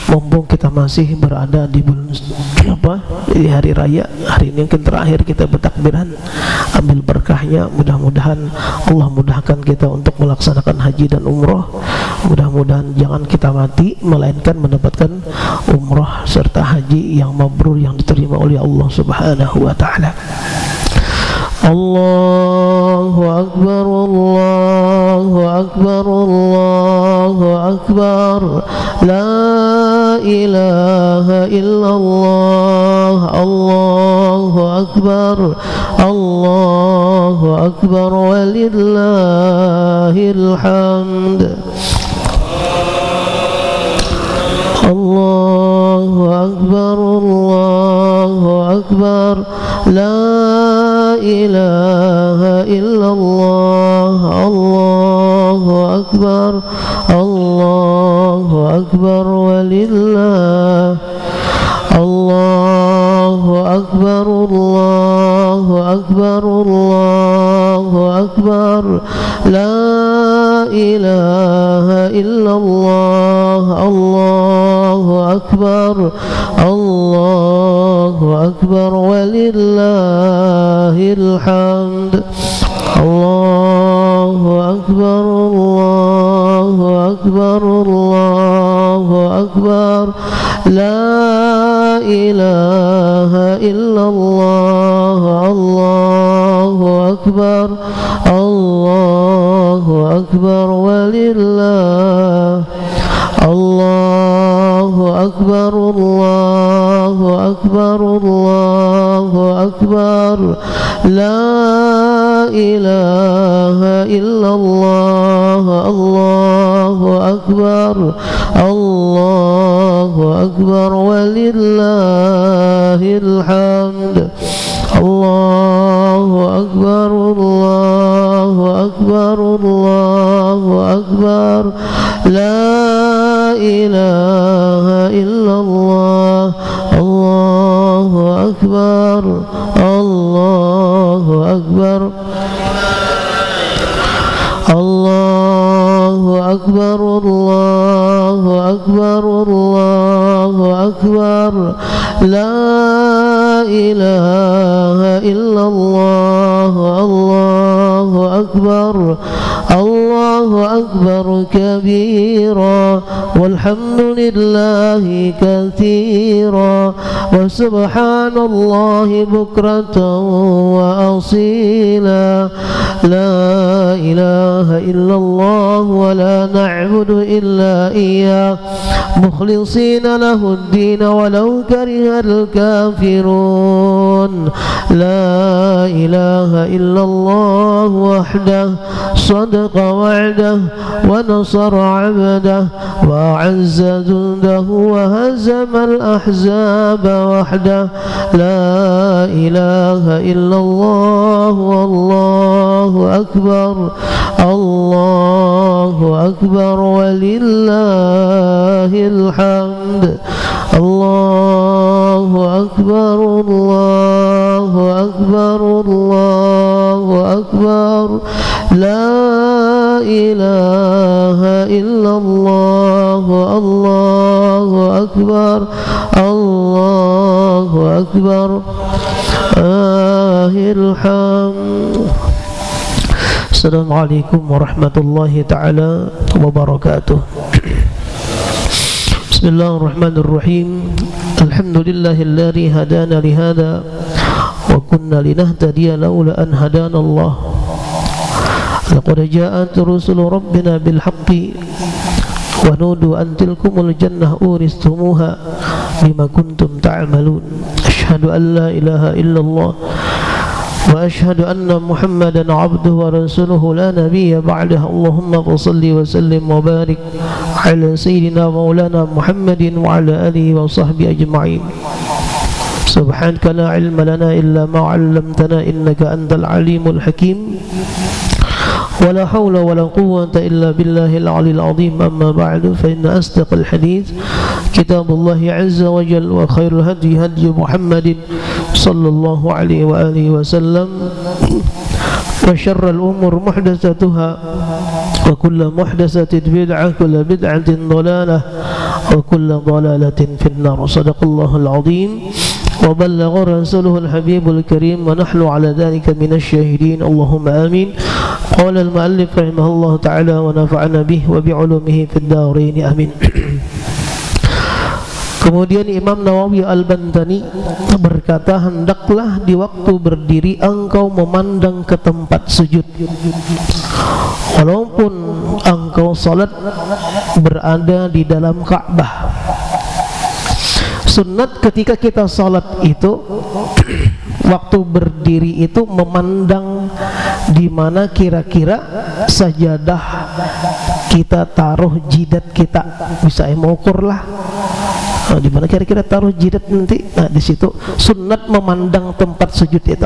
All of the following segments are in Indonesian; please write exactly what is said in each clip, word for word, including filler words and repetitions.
mumpung kita masih berada di bulan apa di hari raya, hari ini yang terakhir kita bertakbiran, ambil berkahnya. Mudah-mudahan Allah mudahkan kita untuk melaksanakan haji dan umroh. Mudah-mudahan jangan kita mati melainkan mendapatkan umroh serta haji yang mabrur, yang diterima oleh Allah Subhanahu wa taala. Allahu akbar, Allahu akbar, Allahu akbar, la ilaha illallah, Allahu akbar, Allahu akbar, walillahil hamd. Allahu akbar, Allahu akbar, la ilaha illallah, Allahu akbar, Allahu akbar, walillah. Allahu akbar, Allahu akbar, Allahu akbar, la ilaha illallah, Allahu akbar, Allahu akbar, walillahil hamd. Allahu akbar, Allahu akbar, Allahu akbar, la ilaha illallah, Allahu akbar, Allahu akbar, walillah. Allahu akbar, Allahu akbar, Allahu akbar, la ilaha illallah, Allahu akbar, Allahu akbar, walillahil hamd. Allahu akbar, Allahu akbar, Allahu akbar, la ilaha illallah, Allahu akbar, Allahu akbar, Allahu akbar, Allahu akbar, Allahu akbar, la ilaha illallah, Allahu akbar, Allahu akbar kabira, walhamdulillahi katsira, wa subhanallahi bukratan wa asila. La ilaha illallah wa la na'budu illa iyyah, mukhlisina lahu ad-din walau karihal kafirun. La ilaha illallah wahdah, sadaqa wa'dah wa nasara 'abdah wa 'azza jundahu wa hazama al-ahzaba wahdah. La ilaha illallah wallahu akbar, Allahu akbar, walillahil hamd. Allahu akbar, Allahu akbar, Allahu akbar, la ilaha illallah, Allahu akbar, Allahu akbar, ahil hamd. Assalamualaikum warahmatullahi ta'ala wabarakatuh. Bismillahirrahmanirrahim. Alhamdulillahilladzi hadana lihada wa kunna linahtadiya laula an hadana Allah. Laqad ja'at rusulu rabbina bil haqqi wa nudu an tilkumul jannah uristumuha bima kuntum ta'malun. Asyhadu an la ilaha illallah wa asyhadu anna Muhammadan abduhu wa rasuluhu la nabiyya ba'dahu. Allahumma shalli wa sallim wa barik ala sayyidina maulana Muhammadin wa ala alihi wa sahbihi ajma'in. Subhanaka la ilma lana illa ma 'allamtana innaka antal alimul hakim. ولا حول ولا قوة إلا بالله العلي العظيم. أما بعد فإن أصدق الحديث كتاب الله عز وجل وخير الهدي هدي محمد صلى الله عليه وآله وسلم وشر الأمور محدثاتها وكل محدثة بدعة وكل بدعة ضلالة وكل ضلالة في النار. صدق الله العظيم وبلغ رسوله الحبيب الكريم ونحن على ذلك من الشاهدين اللهم آمين. قال المؤلف رحمه الله تعالى ونفعنا به وبعلومه في الدارين آمين. Kemudian Imam Nawawi Al-Bantani berkata, hendaklah di waktu berdiri engkau memandang ke tempat sujud, walaupun engkau salat berada di dalam Ka'bah. Sunnat ketika kita salat itu waktu berdiri itu memandang di mana kira-kira sajadah kita taruh jidat kita, bisa mengukur lah. Nah, di mana kira-kira taruh jidat nanti. Nah, di situ sunnat memandang tempat sujud itu.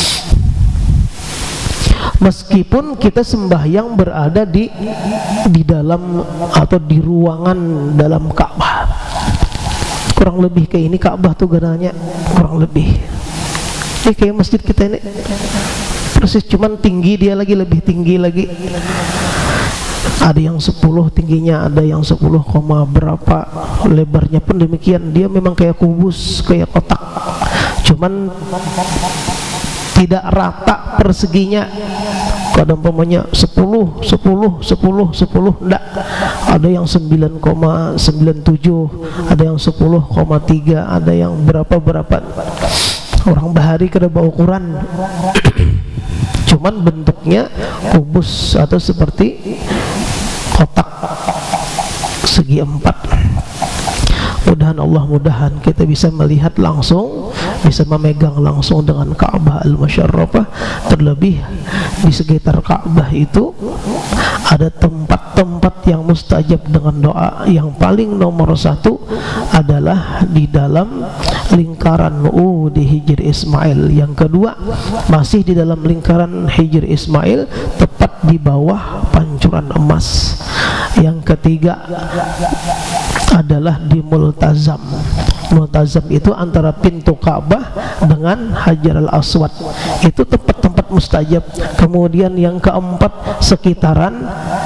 Meskipun kita sembahyang berada di di dalam atau di ruangan dalam Ka'bah. Kurang lebih kayak ini Ka'bah tuh gananya kurang lebih. Ini kayak masjid kita ini. Persis, cuman tinggi dia lagi, lebih tinggi lagi. Ada yang sepuluh tingginya, ada yang sepuluh koma berapa, lebarnya pun demikian. Dia memang kayak kubus, kayak kotak, cuman tidak rata perseginya. Kadang umpamanya sepuluh, sepuluh, sepuluh, sepuluh, enggak. Ada yang sembilan koma sembilan tujuh, ada yang sepuluh koma tiga, ada yang berapa-berapa. Orang bahari kada bawa ukuran. Cuman bentuknya kubus atau seperti kotak segi empat. Mudahan Allah, mudahan kita bisa melihat langsung, bisa memegang langsung dengan Ka'bah Al-Musyarrafah. Terlebih di sekitar Ka'bah itu ada tempat-tempat yang mustajab dengan doa. Yang paling nomor satu adalah di dalam lingkaran U di Hijr Ismail. Yang kedua masih di dalam lingkaran Hijr Ismail, tepat di bawah pancuran emas. Yang ketiga adalah di Multazam. Multazam itu antara pintu Ka'bah dengan Hajar al-Aswad. Itu tempat-tempat mustajab. Kemudian yang keempat sekitaran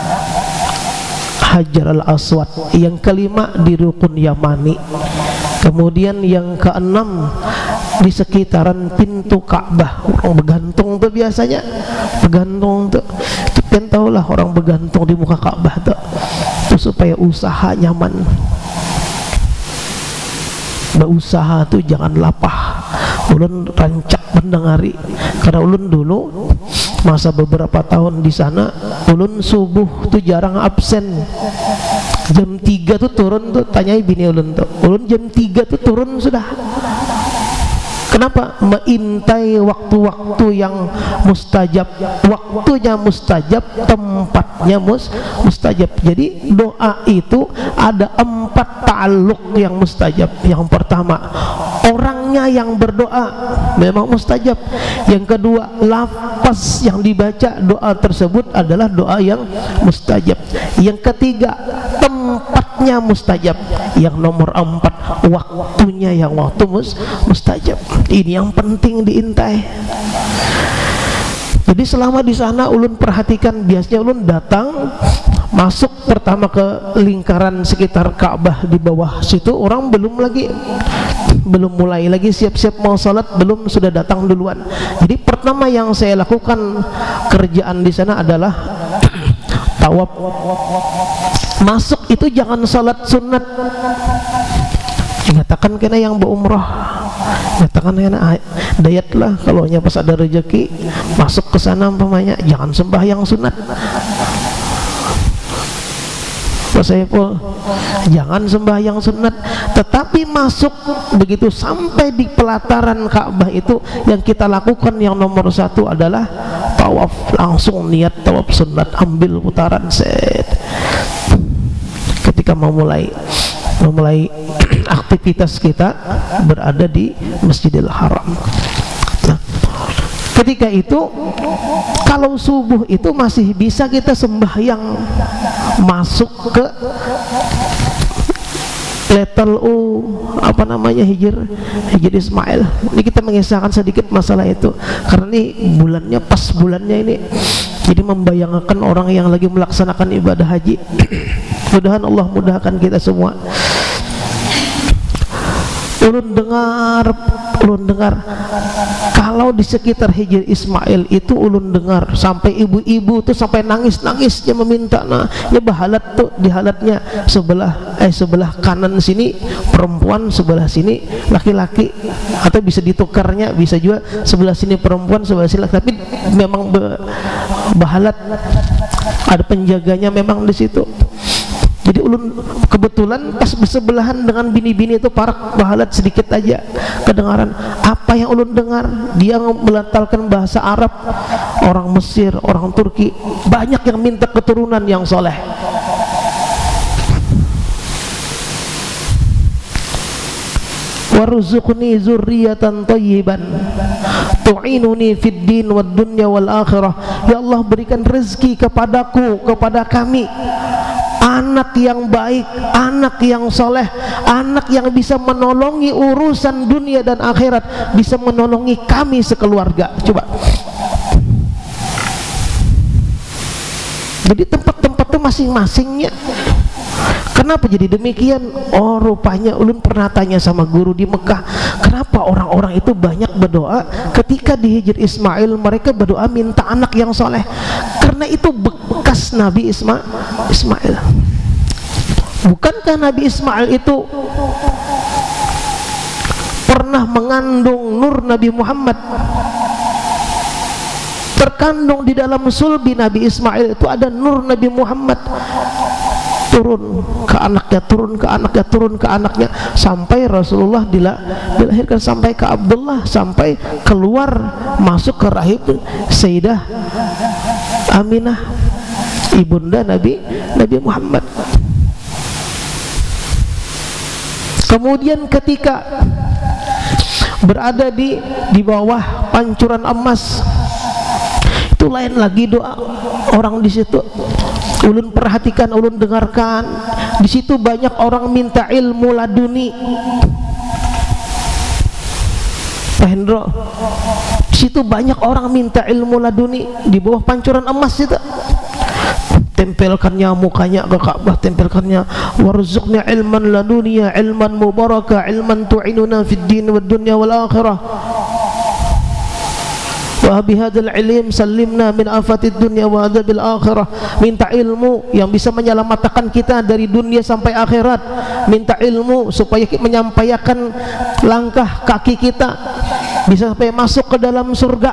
Hajar al-Aswad. Yang kelima di Rukun Yamani. Kemudian yang keenam di sekitaran pintu Ka'bah. Orang bergantung tuh biasanya, bergantung tuh. Kan tahulah orang bergantung di muka Ka'bah tuh, tuh supaya usaha nyaman. Berusaha tuh jangan lapah. Ulun rancak mendengari, karena ulun dulu masa beberapa tahun di sana, ulun subuh tuh jarang absen. Jam tiga tuh turun tuh, tanyai bini ulun tuh, ulun jam tiga tuh turun sudah. Kenapa? Mengintai waktu-waktu yang mustajab. Waktunya mustajab, tempatnya mus mustajab. Jadi doa itu ada empat ta'alluq yang mustajab. Yang pertama, orangnya yang berdoa memang mustajab. Yang kedua, lafaz yang dibaca doa tersebut adalah doa yang mustajab. Yang ketiga, tempatnya mustajab. Yang nomor empat, waktunya yang waktu mus mustajab. Ini yang penting diintai. Jadi selama di sana ulun perhatikan, biasanya ulun datang masuk pertama ke lingkaran sekitar Ka'bah, di bawah situ orang belum lagi belum mulai lagi siap-siap mau salat, belum, sudah datang duluan. Jadi pertama yang saya lakukan kerjaan di sana adalah tawaf. Masuk itu jangan salat sunat. Nyatakan kena yang berumrah, nyatakan kena dayat lah, kalau nya pas ada rezeki masuk ke sana umpamanya, jangan sembahyang sunat. Pak Saiful, jangan sembahyang sunat, tetapi masuk begitu sampai di pelataran Ka'bah itu, yang kita lakukan yang nomor satu adalah tawaf. Langsung niat tawaf sunat, ambil putaran set. Ketika mau mulai memulai aktivitas kita berada di Masjidil Haram. Nah, ketika itu kalau subuh itu masih bisa kita sembahyang masuk ke Letel U apa namanya hijir hijir Ismail. Ini kita mengisahkan sedikit masalah itu karena ini bulannya pas bulannya ini, jadi membayangkan orang yang lagi melaksanakan ibadah haji. Mudah-mudahan Allah mudahkan kita semua. Ulun dengar, ulun dengar kalau di sekitar hijir Ismail itu ulun dengar sampai ibu-ibu tuh sampai nangis-nangis dia meminta, nah ya bahalat tuh di halatnya sebelah eh sebelah kanan sini perempuan, sebelah sini laki-laki, atau bisa ditukarnya, bisa juga sebelah sini perempuan sebelah sini laki, tapi memang bahalat ada penjaganya memang di situ. Jadi ulun kebetulan pas bersebelahan dengan bini-bini itu parak bahalat sedikit aja kedengaran. Apa yang ulun dengar, dia melantalkan bahasa Arab, orang Mesir, orang Turki, banyak yang minta keturunan yang soleh. Warzuqni zurriyatan thayyiban tu'inuni fid din wad dunya wal akhirah. Ya Allah, berikan rezeki kepadaku, kepada kami anak yang baik, anak yang soleh, anak yang bisa menolongi urusan dunia dan akhirat, bisa menolongi kami sekeluarga. Coba. Jadi tempat-tempat itu masing-masingnya. Kenapa jadi demikian? Oh, rupanya ulun pernah tanya sama guru di Mekah, kenapa orang-orang itu banyak berdoa ketika di hijir Ismail, mereka berdoa minta anak yang soleh? Karena itu bekas Nabi Isma Ismail. Bukankah Nabi Ismail itu pernah mengandung nur Nabi Muhammad? Terkandung di dalam sulbi Nabi Ismail itu ada nur Nabi Muhammad, turun ke anaknya, turun ke anaknya, turun ke anaknya, sampai Rasulullah dilahirkan, sampai ke Abdullah, sampai keluar masuk ke rahim Sayyidah Aminah, ibunda Nabi Nabi Muhammad. Kemudian ketika berada di di bawah pancuran emas, itu lain lagi doa orang di situ. Ulun perhatikan, ulun dengarkan, di situ banyak orang minta ilmu laduni. Pak Hendro, di situ banyak orang minta ilmu laduni di bawah pancuran emas itu. Tempelkannya mukanya ke Ka'bah, tempelkannya warzuqni ilman ladunia, ilman mubaraka, ilman tu'inuna fid din wad dunya wal akhirah. Wa bihadzal ilm sallimna min afatid dunya wa adzabil akhirah. Minta ilmu yang bisa menyelamatkan kita dari dunia sampai akhirat. Minta ilmu supaya kita menyampaikan langkah kaki kita bisa sampai masuk ke dalam surga.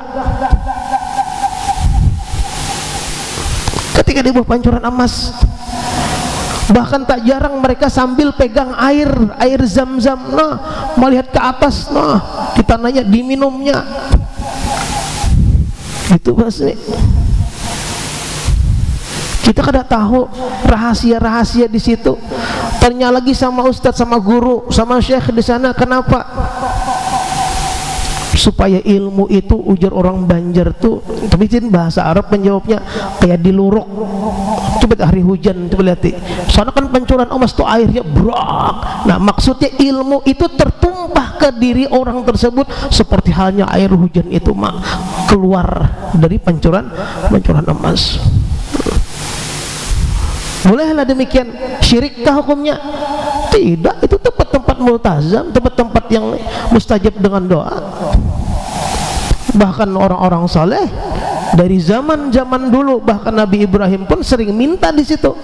Ketika di bawah pancuran emas, bahkan tak jarang mereka sambil pegang air air zam-zam, nah melihat ke atas, nah di tanahnya diminumnya. Itu pasti kita kada tahu rahasia-rahasia di situ. Tanya lagi sama ustadz, sama guru, sama syekh di sana, kenapa? Supaya ilmu itu, ujar orang Banjar tuh, tapi itu bahasa Arab menjawabnya kayak diluruk. Coba hari hujan, coba lihat. Soalnya kan pancuran emas tuh airnya brak. Nah maksudnya ilmu itu tertumpah ke diri orang tersebut seperti halnya air hujan itu mak keluar dari pancuran pancuran emas. Bolehlah demikian. Syirikkah hukumnya? Tidak, itu tempat-tempat multazam, tempat-tempat yang mustajab dengan doa. Bahkan orang-orang saleh dari zaman-zaman dulu, bahkan Nabi Ibrahim pun sering minta di situ.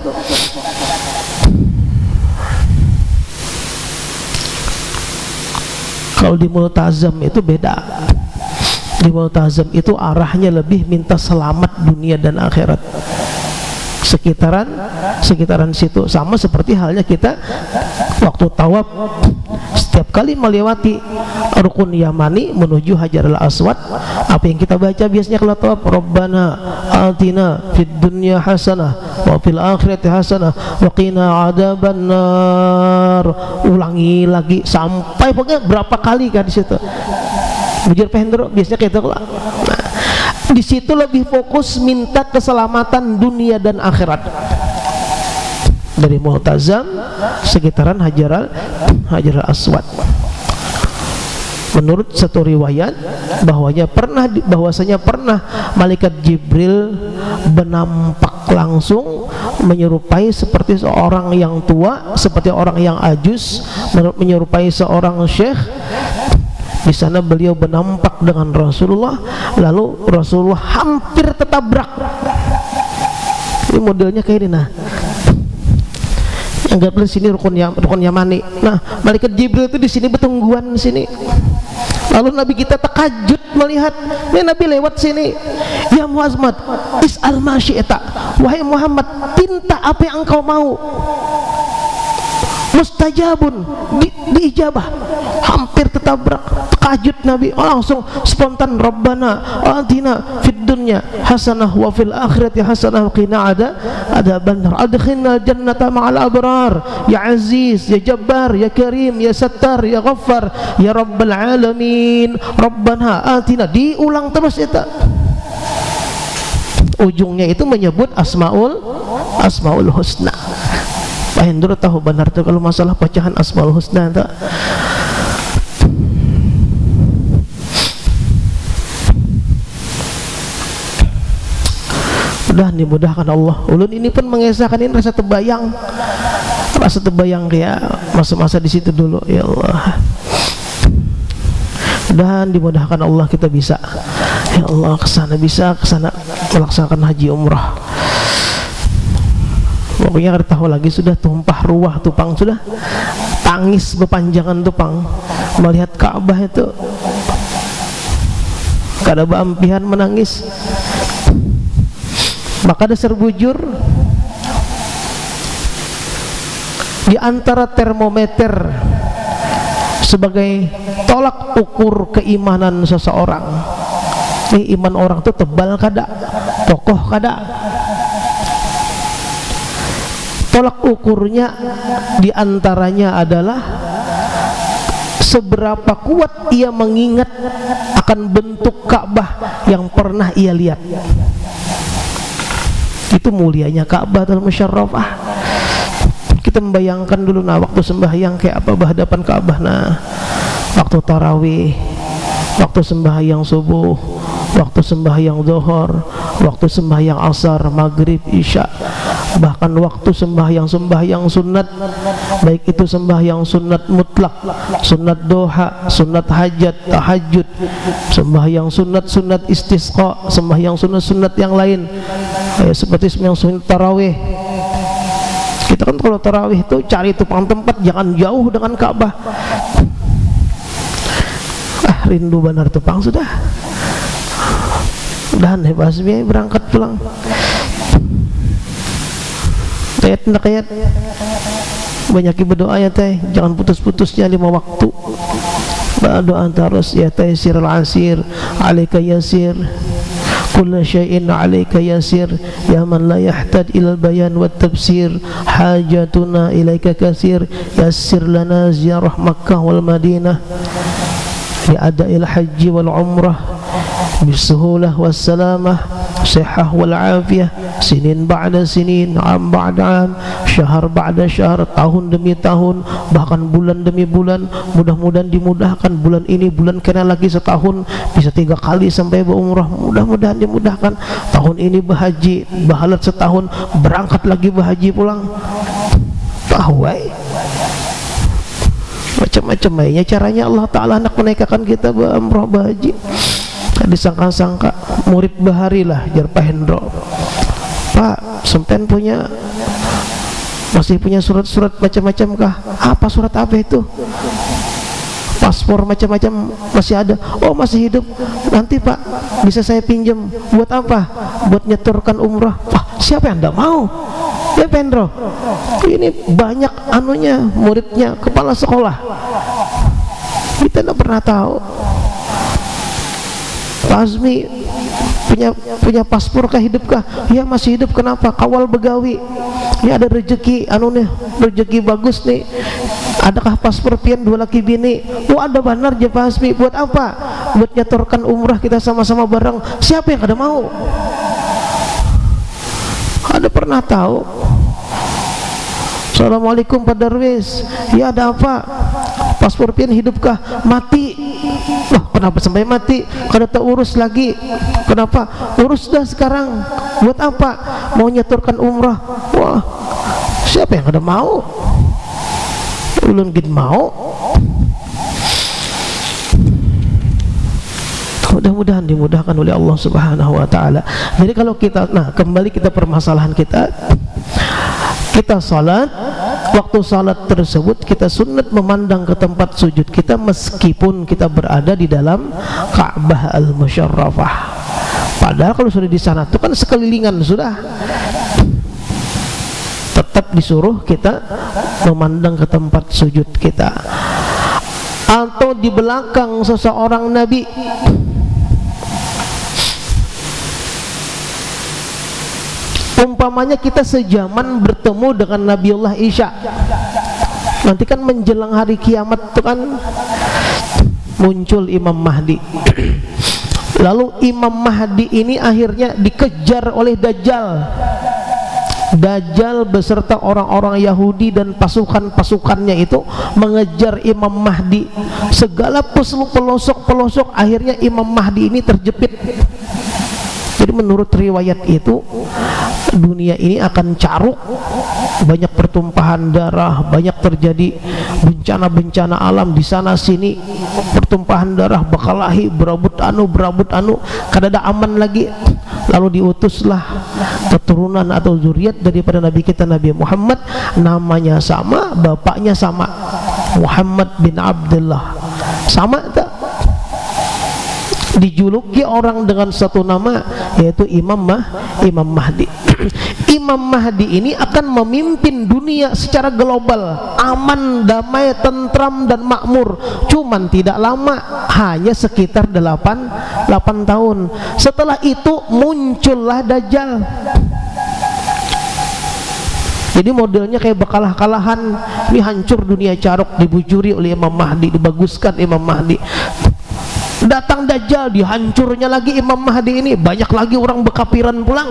Kalau di multazam itu beda. Di multazam itu arahnya lebih minta selamat dunia dan akhirat. Sekitaran sekitaran situ, sama seperti halnya kita waktu tawaf, setiap kali melewati rukun Yamani menuju Hajarul Aswad, apa yang kita baca biasanya kalau tawaf? Rabbana atina fid dunya hasanah wa fil akhirati hasanah wa qina adzabannar. Ulangi lagi sampai pokoknya berapa kali kan di situ. Bujur Pendro biasanya kayak itu. Nah, di situ lebih fokus minta keselamatan dunia dan akhirat. dari Mu'tazam sekitaran Hajar Hajar Aswad. Menurut satu riwayat bahwanya pernah bahwasanya pernah malaikat Jibril benampak langsung menyerupai seperti seorang yang tua, seperti orang yang ajus, menyerupai seorang syekh. Di sana beliau benampak dengan Rasulullah, lalu Rasulullah hampir tertabrak. Ini modelnya kayak ini, nah. Anggaplah sini rukun yam, rukun Yamani. Nah, malaikat Jibril itu di sini betungguan di sini. Lalu Nabi kita terkajut melihat, ini Nabi lewat sini. Ya Muhammad, is'al ma syi'ta. Wahai Muhammad, minta apa yang engkau mau. Mustajabun, di, diijabah. Hampir tertabrak, terkajut Nabi. Oh, langsung spontan, Rabbana atina fid dunya hasanah wa fil akhirati hasanah wa qina ada adzaban nar. Adkhilna jannata ma'al abrar. Ya Aziz, ya Jabbar, ya Karim, ya Sattar, ya Ghaffar, ya Rabbal alamin. Rabbana atina. Diulang terus itu. Ujungnya itu menyebut Asmaul Asmaul Husna. Pak Hendro tahu benar tuh kalau masalah pecahan Asmaul Husna itu. Mudah dimudahkan Allah. Ulun ini pun mengesahkan ini rasa terbayang, rasa terbayang kayak masa-masa di situ dulu. Ya Allah, dan dimudahkan Allah kita bisa. Ya Allah, kesana bisa, kesana melaksanakan haji umrah. Pokoknya kada tahu lagi, sudah tumpah ruah tupang, sudah tangis berpanjangan tupang melihat Ka'bah itu, kada beampihan menangis. Maka dasar bujur di antara termometer sebagai tolak ukur keimanan seseorang. Ini iman orang itu tebal kada, kokoh kada. Tolak ukurnya di antaranya adalah seberapa kuat ia mengingat akan bentuk Ka'bah yang pernah ia lihat. Itu mulianya Ka'bah al-Musyarrafah. Kita membayangkan dulu, nah waktu sembahyang kayak apa berhadapan Ka'bah, nah waktu tarawih, waktu sembahyang subuh, waktu sembahyang zuhur, waktu sembahyang asar, maghrib, isya, bahkan waktu sembahyang-sembahyang sunat, baik itu sembahyang sunat mutlak, sunat doha, sunat hajat, tahajud, sembahyang sunat-sunat istisqa, sembahyang sunat-sunat yang lain, eh, seperti sembahyang sunat tarawih. Kita kan kalau tarawih itu cari tupang tempat, jangan jauh dengan Ka'bah. Ah, rindu benar tupang sudah. Dan hebasmi berangkat pulang. Kayat nak kayat, banyak berdoa ya teh, jangan putus-putusnya lima waktu. Berdoa terus ya teh, sirul asir, alaika yasir, kullu syai'in alaika yasir, ya man la yahtad ilal bayan wat tafsir, hajatuna ilaika kasir, yassir lana ziyarah Makkah wal Madinah, ya ada'il haji wal umrah bisuhulah wassalamah, sihah wal afiyah, sinin ba'da sinin, am ba'da am, syahr ba'da syahr, tahun demi tahun, bahkan bulan demi bulan. Mudah-mudahan dimudahkan bulan ini, bulan kena lagi setahun bisa tiga kali sampai berumrah. Mudah-mudahan dimudahkan tahun ini berhaji, bahalat setahun berangkat lagi berhaji pulang. Pahwai macam-macam mainnya caranya Allah Ta'ala nak menaikkan kita berumrah berhaji. Disangka-sangka murid bahari lah jar Pak Hendro, Pak sempen punya masih punya surat-surat macam-macam kah? Apa surat apa itu? Paspor macam-macam masih ada? Oh masih hidup. Nanti Pak bisa saya pinjam. Buat apa? Buat nyetorkan umrah. Wah, siapa yang tidak mau? Ya Pak Hendro, ini banyak anunya, muridnya kepala sekolah, kita tidak pernah tahu. Pak Azmi punya punya paspor kah, hidup kah? Ya masih hidup. Kenapa? Kawal begawi. Ya ada rezeki anu nih, rezeki bagus nih. Adakah paspor pian dua laki bini? Oh ada benar ya Pak Azmi. Buat apa? Buat nyetorkan umrah kita sama-sama bareng. Siapa yang kada mau? Ada pernah tahu? Assalamualaikum Pak Darwis, ya ada apa? Paspor pian hidupkah? Mati. Wah, kenapa sampai mati? Kada tak urus lagi. Kenapa? Urus dah sekarang. Buat apa? Mau nyetorkan umrah. Wah, siapa yang kada mau? Ulun gin mau. Mudah-mudahan dimudahkan oleh Allah Subhanahu wa taala. Jadi kalau kita, nah kembali kita permasalahan kita, kita salat, waktu salat tersebut kita sunat memandang ke tempat sujud kita meskipun kita berada di dalam Ka'bah al-Musyarrafah. Padahal kalau sudah di sana itu kan sekelilingan sudah. Tetap disuruh kita memandang ke tempat sujud kita. Atau di belakang seseorang nabi. Umpamanya kita sejaman bertemu dengan Nabiullah Isa, nanti kan menjelang hari kiamat itu kan muncul Imam Mahdi. Lalu Imam Mahdi ini akhirnya dikejar oleh Dajjal. Dajjal beserta orang-orang Yahudi dan pasukan-pasukannya itu mengejar Imam Mahdi. Segala pelosok-pelosok, akhirnya Imam Mahdi ini terjepit. Jadi menurut riwayat itu dunia ini akan caruk, banyak pertumpahan darah, banyak terjadi bencana-bencana alam di sana sini, pertumpahan darah, bakalahi, berabut anu, berabut anu, kada ada aman lagi. Lalu diutuslah keturunan atau zuriat daripada Nabi kita Nabi Muhammad, namanya sama, bapaknya sama, Muhammad bin Abdullah, sama tak? Dijuluki orang dengan satu nama, yaitu Imam Mah, Imam Mahdi. Imam Mahdi ini akan memimpin dunia secara global, aman, damai, tentram dan makmur. Cuman tidak lama, hanya sekitar delapan tahun. Setelah itu muncullah Dajjal. Jadi modelnya kayak bekalah-kalahan, ini hancur dunia caruk, dibujuri oleh Imam Mahdi, dibaguskan Imam Mahdi. Datang Dajjal, dihancurnya lagi Imam Mahdi ini, banyak lagi orang bekapiran pulang.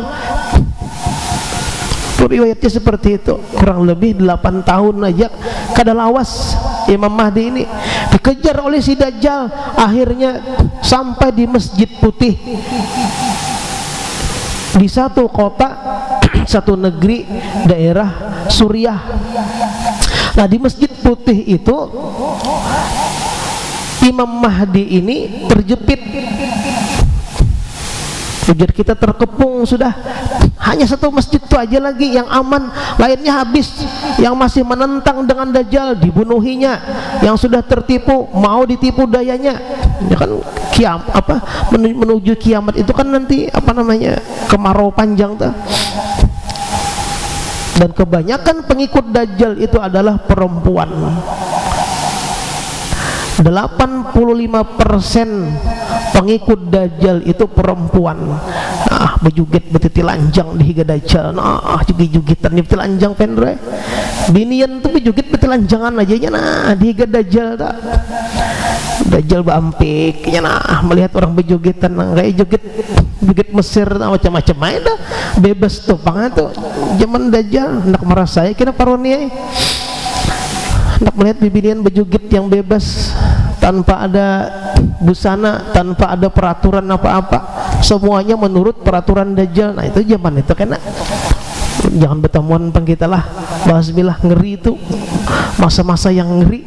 Riwayatnya seperti itu. Kurang lebih delapan tahun aja kada lawas Imam Mahdi ini dikejar oleh si Dajjal. Akhirnya sampai di Masjid Putih, di satu kota, satu negeri, daerah Suriah. Nah, di Masjid Putih itu Imam Mahdi ini terjepit. Ujar kita terkepung sudah. Hanya satu masjid itu aja lagi yang aman, lainnya habis. Yang masih menentang dengan Dajjal dibunuhinya. Yang sudah tertipu mau ditipu dayanya. Ya kan kiam apa menuju kiamat itu kan nanti apa namanya kemarau panjang tuh. Dan kebanyakan pengikut Dajjal itu adalah perempuan. delapan puluh lima persen pengikut Dajjal itu perempuan. Nah, bejuget betiti lanjang di higa Dajjal. Nah, jugit-jugitan di beti lanjang pendre. Binian tuh bejuget beti lanjangan aja nya nah di higa Dajjal tak. Dajjal baampik nya nah melihat orang bejugitan nah, kayak joget joget Mesir nah, macam-macam aja dah. Bebas tuh pangan tuh zaman Dajjal hendak merasa ya kena paronia. Hendak melihat bibinian bejugit yang bebas tanpa ada busana, tanpa ada peraturan apa-apa, semuanya menurut peraturan Dajjal. Nah itu zaman itu kena. Jangan bertemuan pang kita lah, bahasmilah ngeri itu masa-masa yang ngeri.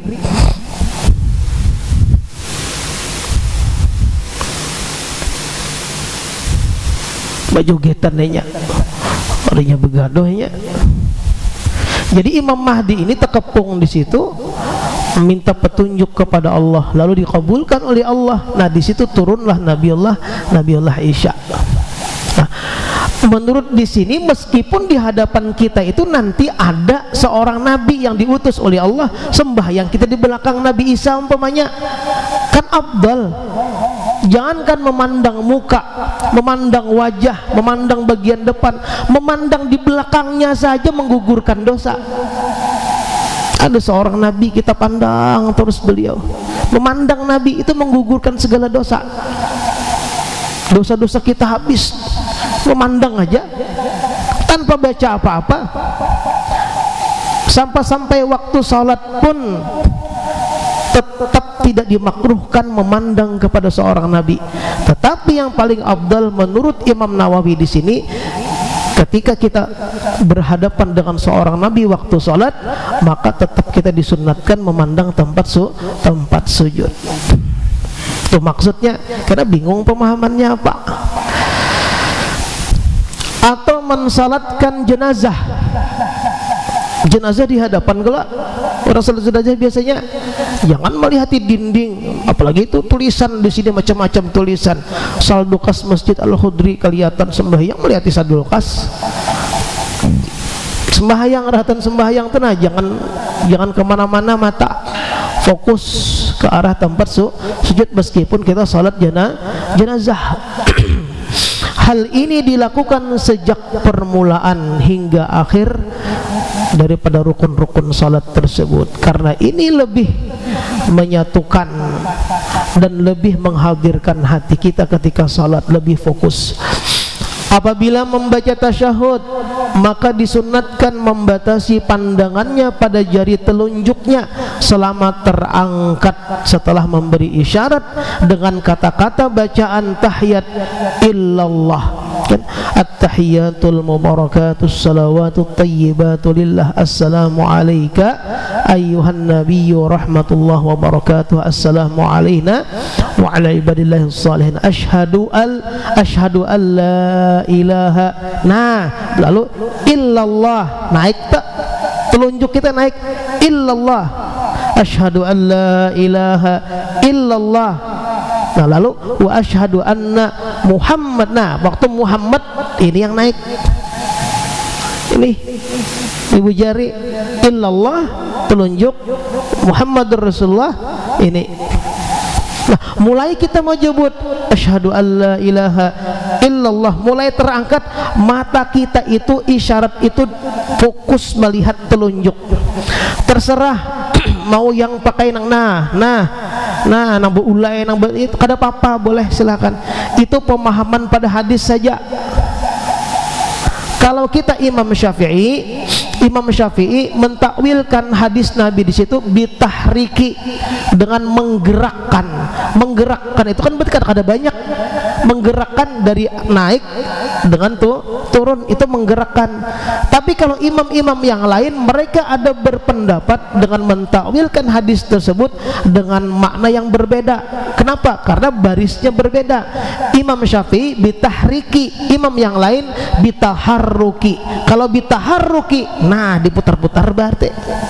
Bejugitan nya, orangnya begadohnya. Jadi Imam Mahdi ini terkepung di situ, minta petunjuk kepada Allah, lalu dikabulkan oleh Allah. Nah di situ turunlah Nabiullah Nabiullah Isa. Nah, menurut di sini meskipun di hadapan kita itu nanti ada seorang nabi yang diutus oleh Allah, sembahyang kita di belakang Nabi Isa umpamanya, kan afdal. Jangankan memandang muka, memandang wajah, memandang bagian depan, memandang di belakangnya saja menggugurkan dosa. Ada seorang nabi kita pandang terus beliau, memandang nabi itu menggugurkan segala dosa. Dosa-dosa kita habis, memandang aja tanpa baca apa-apa. Sampai-sampai waktu salat pun tetap tidak dimakruhkan memandang kepada seorang nabi. Tetapi yang paling afdal menurut Imam Nawawi di sini, ketika kita berhadapan dengan seorang nabi waktu sholat, maka tetap kita disunatkan memandang tempat su tempat sujud. Itu maksudnya, karena bingung pemahamannya apa. Atau mensalatkan jenazah. Jenazah di hadapan kelak orang salat jenazah biasanya jangan melihat dinding, apalagi itu tulisan di sini macam-macam tulisan. Saldukas Masjid Al-Khudri kelihatan sembahyang melihat saldukas. Sembahyang rahatan sembahyang tenang, jangan jangan kemana-mana, mata fokus ke arah tempat su, sujud meskipun kita salat jana, jenazah. Hal ini dilakukan sejak permulaan hingga akhir daripada rukun-rukun salat tersebut, karena ini lebih menyatukan dan lebih menghadirkan hati kita ketika salat, lebih fokus. Apabila membaca tasyahud, maka disunatkan membatasi pandangannya pada jari telunjuknya selama terangkat setelah memberi isyarat dengan kata-kata bacaan tahiyat illallah. At-tahiyatul mubarakatus salawatut tayyibatu lillah, assalamu alayka ayyuhan nabiyyu rahmatullahi wa barakatuh, assalamu alayna wa ala ibadillahi shalihin, asyhadu al asyhadu an la ilaha. Nah, lalu illallah, naik tak telunjuk kita, naik illallah, asyhadu an la ilaha illallah. Nah, lalu wa asyhadu anna Muhammad. Nah, waktu Muhammad ini yang naik, ini ibu jari illallah telunjuk, Muhammadur Rasulullah ini. Nah, mulai kita mau jebut asyhadu alla ilaha illallah, mulai terangkat mata kita itu, isyarat itu fokus melihat telunjuk. Terserah mau yang pakai nang nah nah nah nang beulai nang be, itu kada apa-apa, boleh silakan. Itu pemahaman pada hadis saja. Kalau kita Imam Syafi'i, Imam Syafi'i mentakwilkan hadis Nabi di situ bitahriki, dengan menggerakkan. Menggerakkan itu kan berarti ada banyak, menggerakkan dari naik dengan tuh turun, itu menggerakkan. Tapi kalau imam-imam yang lain, mereka ada berpendapat dengan mentakwilkan hadis tersebut dengan makna yang berbeda. Kenapa? Karena barisnya berbeda. Imam Syafi'i bitahriki, imam yang lain bitaharruki. Kalau bitaharruki, nah diputar-putar berarti.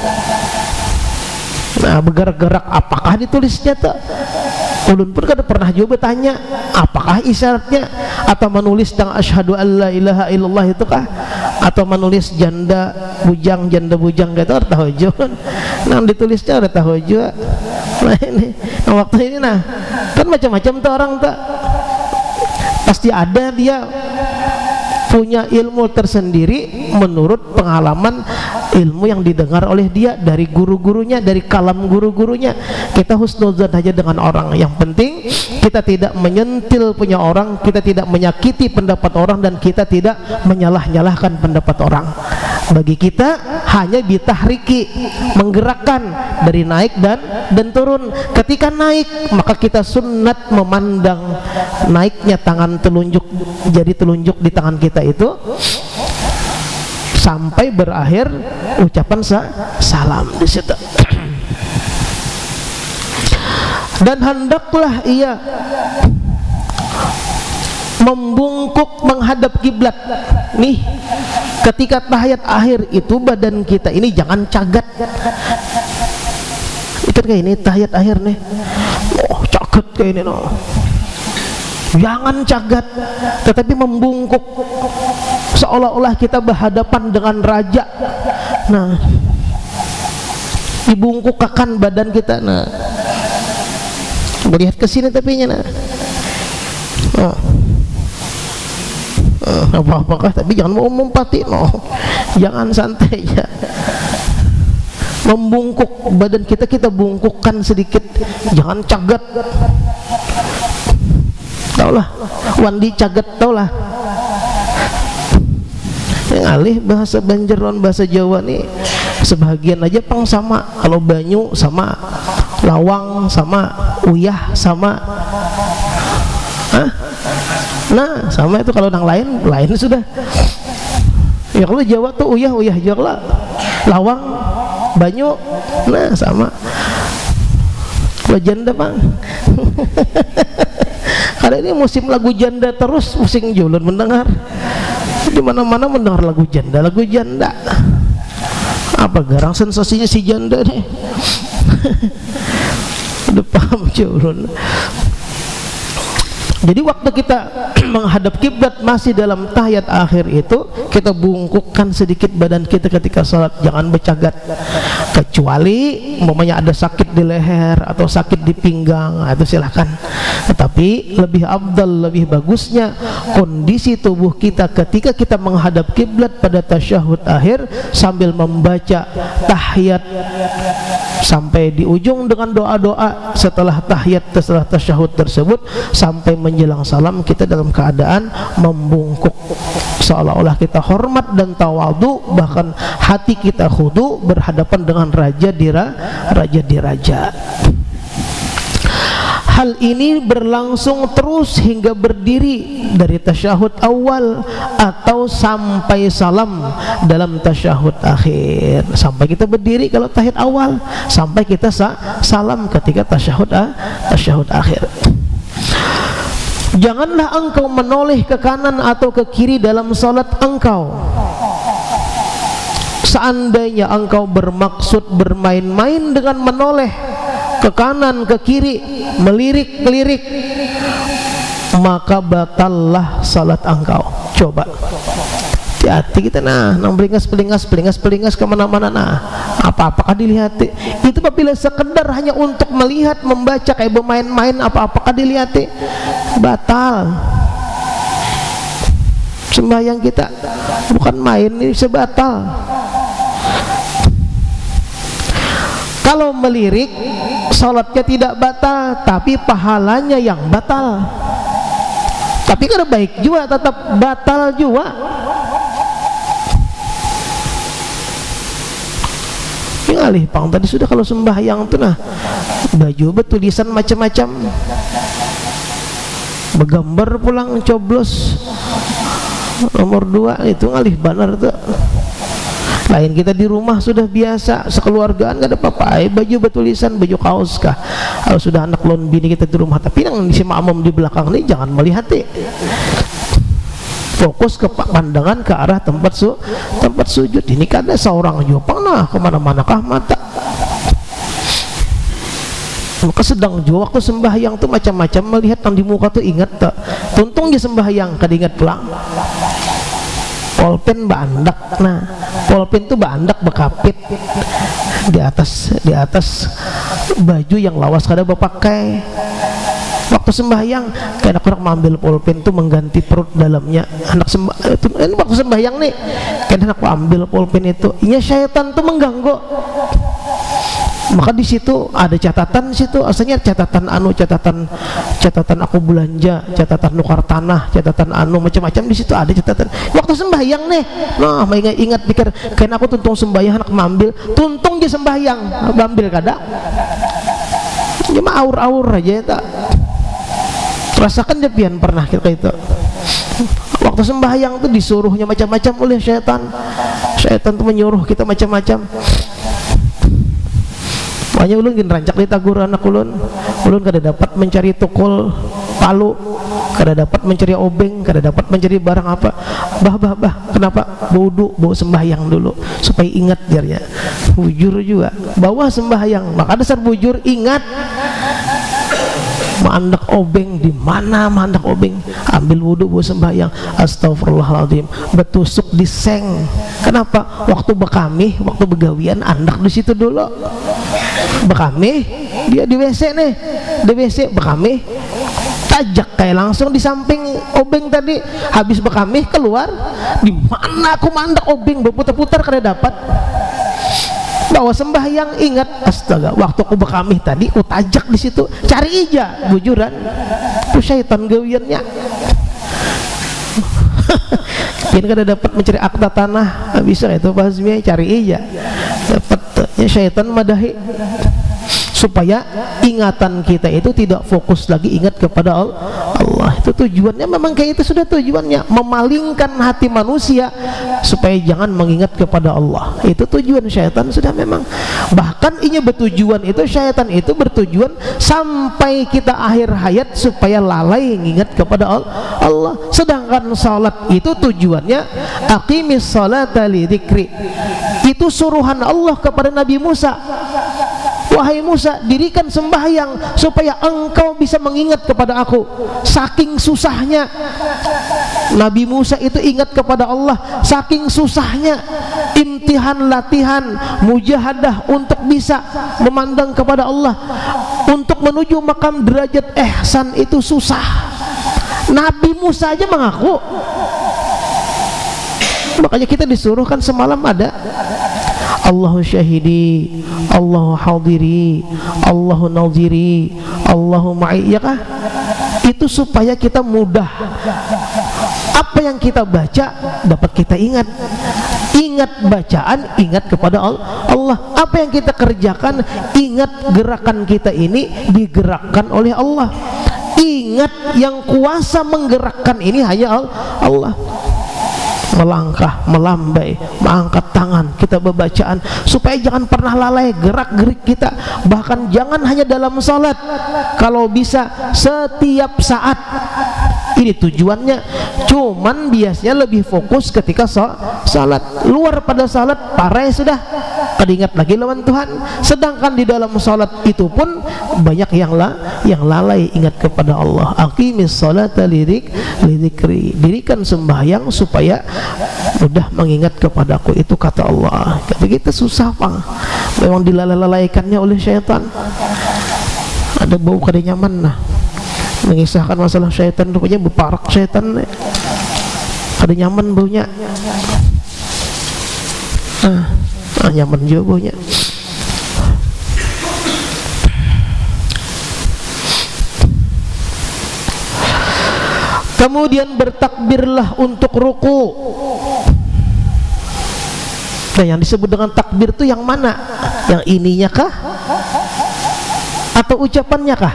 Nah, bergerak-gerak, apakah ditulisnya tuh? Ulun pun kada pernah juga tanya apakah isyaratnya, atau menulis dengan asyhadu alla ilaha illallah itu kah, atau menulis janda bujang janda bujang gitu ada tahu juga. Nah, ditulisnya ada tahu juga. Nah, ini nah, waktu ini nah kan macam-macam tuh orang tuh, pasti ada dia punya ilmu tersendiri menurut pengalaman ilmu yang didengar oleh dia dari guru-gurunya, dari kalam guru-gurunya. Kita husnuzan aja dengan orang, yang penting kita tidak menyentil punya orang, kita tidak menyakiti pendapat orang, dan kita tidak menyalah-nyalahkan pendapat orang. Bagi kita hanya bitahriki, menggerakkan dari naik dan dan turun. Ketika naik, maka kita sunat memandang naiknya tangan telunjuk, jadi telunjuk di tangan kita itu sampai berakhir ucapan sa salam di situ. Dan hendaklah ia membungkuk menghadap kiblat. Nih, ketika tahiyat akhir itu badan kita ini jangan cagat. Ikan kayak ini tahiyat akhir nih, oh cagat kayak ini no. Jangan cagat, tetapi membungkuk seolah-olah kita berhadapan dengan raja. Nah, dibungkukkan badan kita. Nah, melihat ke sini tapinya. Nah, oh. Uh, apa-apakah, tapi jangan mau melompati, no. Jangan santai ya. Membungkuk badan kita, kita bungkukkan sedikit, jangan cagat. Taulah, wandi cagat taulah. Yang alih bahasa Banjaran, bahasa Jawa nih sebahagian aja pang sama, kalau banyu sama, lawang sama, uyah sama. Hah? Nah sama itu, kalau yang lain lain sudah. Ya kalau Jawa tuh uyah uyah juga, lawang, banyu, nah sama. Kalau janda bang, karena ini musim lagu janda terus, pusing julun mendengar. Di mana-mana mendengar lagu janda, lagu janda. Apa garang sensasinya si janda nih? Udah paham julun. Jadi waktu kita menghadap kiblat masih dalam tahiyat akhir itu, kita bungkukkan sedikit badan kita ketika sholat, jangan bercagat. Kecuali umpamanya ada sakit di leher atau sakit di pinggang, itu silahkan. Tetapi lebih abdal, lebih bagusnya kondisi tubuh kita ketika kita menghadap kiblat pada tasyahud akhir sambil membaca tahiyat sampai di ujung dengan doa-doa setelah tahiyat, setelah tasyahud tersebut sampai menjelang salam, kita dalam keadaan membungkuk seolah-olah kita hormat dan tawadhu, bahkan hati kita khudu berhadapan dengan raja dira raja diraja. Hal ini berlangsung terus hingga berdiri dari tasyahud awal atau sampai salam dalam tasyahud akhir. Sampai kita berdiri kalau tahiyat awal, sampai kita sa salam ketika tasyahud ah, tasyahud akhir. Janganlah engkau menoleh ke kanan atau ke kiri dalam salat engkau. Seandainya engkau bermaksud bermain-main dengan menoleh ke kanan ke kiri, melirik-lirik, maka batallah salat engkau. Coba hati-hati kita, nah nang belingas belingas belingas belingas kemana-mana, nah apa-apakah dilihat? Itu apabila sekedar hanya untuk melihat, membaca kayak bermain-main, apa-apakah dilihat? Batal sembahyang kita, bukan main, ini sebatal. Kalau melirik, salatnya tidak batal, tapi pahalanya yang batal. Tapi kalau baik juga tetap batal juga. Alih pang tadi sudah, kalau sembahyang tuh nah baju bertulisan macam-macam, bergambar pulang coblos nomor dua, itu ngalih banar tuh. Lain kita di rumah sudah biasa sekeluargaan gak ada apa-apa, baju bertulisan, baju kaos kah. Kalau sudah anak lon bini kita di rumah, tapi yang si makmum di belakang nih jangan melihat deh. Fokus ke pandangan ke arah tempat su tempat sujud. Ini kan ada seorang juga pernah kemana-mana kah mata. Maka sedang juga waktu sembahyang tuh macam-macam melihat yang di muka tuh, ingat tak? Tuntung dia sembahyang kada ingat pulang. Polpen bandak, nah polpen tuh bandak bekapit di atas di atas baju yang lawas kada berpakai. Waktu sembahyang kayak anak orang mengambil pulpen tuh mengganti perut dalamnya. Anak sembah itu ini waktu sembahyang nih, kayak anak ambil pulpen itu, iya syaitan tuh mengganggu. Maka di situ ada catatan, situ asalnya catatan anu, catatan catatan aku belanja, catatan nukar tanah, catatan anu macam-macam, di situ ada catatan. Waktu sembahyang nih, nah ingat ingat pikir kayak aku tuntung sembahyang, anak mengambil tuntung dia sembahyang, ambil kada. Cuma aur-aur aja ya tak. Rasakan dia pian pernah kayak itu. Waktu sembahyang tuh disuruhnya macam-macam oleh syaitan. Syaitan tuh menyuruh kita macam-macam. Makanya ulun gini rancak di tagur anak ulun. Ulun kada dapat mencari tukul palu, kada dapat mencari obeng, kada dapat mencari barang apa. Bah bah bah, kenapa? Wudu, bawa sembahyang dulu supaya ingat biarnya. Bujur juga, bawa sembahyang. Maka dasar bujur ingat. Mandak obeng di mana, mandak obeng, ambil wudhu bawa sembahyang, astagfirullahaladzim, betusuk di seng. Kenapa? Waktu bekamih, waktu begawian andak di situ dulu. Bekamih dia di W C nih, di W C bekamih tajak kayak langsung di samping obeng tadi. Habis bekamih keluar, di mana aku mandak obeng, berputar-putar kada dapat. Bawa sembahyang ingat, astaga, waktu aku bekamih tadi aku tajak di situ, cari ija bujuran itu syaitan gawiannya. Ini kada dapat mencari akta tanah, nggak bisa itu Pak Hazmi, cari aja dapat ya syaitan madahi supaya ingatan kita itu tidak fokus lagi ingat kepada Allah. Itu tujuannya, memang kayak itu sudah tujuannya, memalingkan hati manusia supaya jangan mengingat kepada Allah. Itu tujuan syaitan sudah memang. Bahkan ini bertujuan itu, syaitan itu bertujuan sampai kita akhir hayat supaya lalai mengingat kepada Allah. Sedangkan salat itu tujuannya aqimis salata li dzikri. Itu suruhan Allah kepada Nabi Musa. Wahai Musa, dirikan sembahyang supaya engkau bisa mengingat kepada aku. Saking susahnya Nabi Musa itu ingat kepada Allah, saking susahnya imtihan, latihan, mujahadah untuk bisa memandang kepada Allah, untuk menuju makam derajat ihsan itu susah. Nabi Musa aja mengaku. Makanya kita disuruh kan semalam ada Allahu syahidi, Allahu hadiri, Allahu naziri, Allahu ma'i, ya kah? Itu supaya kita mudah, apa yang kita baca dapat kita ingat. Ingat bacaan, ingat kepada Allah. Apa yang kita kerjakan, ingat gerakan kita ini digerakkan oleh Allah. Ingat yang kuasa menggerakkan ini hanya Allah. Melangkah, melambai, mengangkat tangan, kita berbacaan supaya jangan pernah lalai gerak-gerik kita. Bahkan jangan hanya dalam salat, kalau bisa setiap saat. Ini tujuannya. Cuman biasanya lebih fokus ketika salat. Luar pada salat parai sudah, keringat lagi lawan Tuhan. Sedangkan di dalam salat itu pun banyak yang la, yang lalai ingat kepada Allah. Aqimis salata li dzikri. Dirikan sembahyang supaya mudah mengingat kepadaku, itu kata Allah. Kata kita susah Pak, memang dilalai-lalaikannya oleh syaitan. Ada bau kada nyaman nah, mengisahkan masalah syaitan, rupanya beparak syaitan, kada nyaman baunya. Ah, ah nyaman juga baunya. Kemudian bertakbirlah untuk ruku. Nah, yang disebut dengan takbir itu yang mana? Yang ininya kah? Atau ucapannya kah?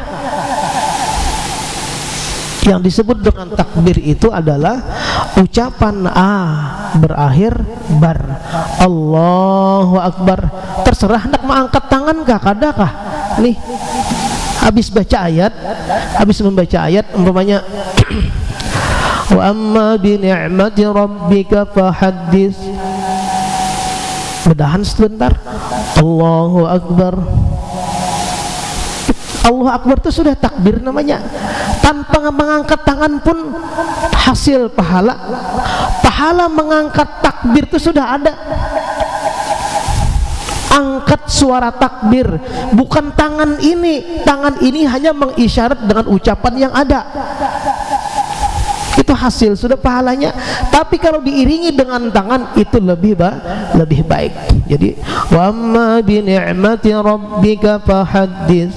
Yang disebut dengan takbir itu adalah ucapan A berakhir bar. Allahu Akbar. Terserah hendak mengangkat tangan kah, kada kah? Nih, habis baca ayat, habis membaca ayat umpamanya wa amma bi ni'mati rabbika fahaddits, bedahan sebentar, Allahu Akbar. Allahu Akbar itu sudah takbir namanya. Tanpa mengangkat tangan pun hasil pahala. Pahala mengangkat takbir itu sudah ada. Angkat suara takbir, bukan tangan ini. Tangan ini hanya mengisyarat dengan ucapan yang ada. Itu hasil, sudah pahalanya. Tapi kalau diiringi dengan tangan itu lebih ba lebih baik. Jadi wa amma bi ni'mati rabbika fahaddits,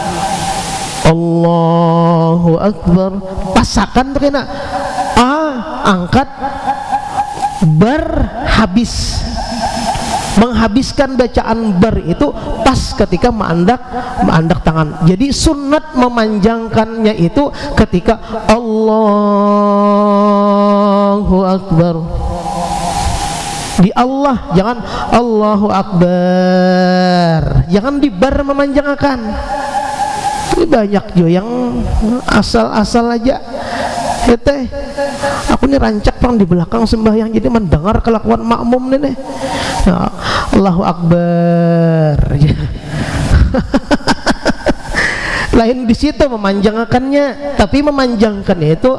Allahu Akbar. Pasakan tuh kena ah, angkat bar habis, menghabiskan bacaan bar itu pas ketika menandak menandak tangan. Jadi sunat memanjangkannya itu ketika Allahu Akbar. Di Allah, jangan Allahu Akbar, jangan di bar memanjangkan. Ini banyak juga yang asal-asal aja. Teh, aku nih rancak pang di belakang sembahyang jadi mendengar kelakuan makmum nih. Nah, Allahu Akbar. Lain di situ memanjangkannya, tapi memanjangkannya itu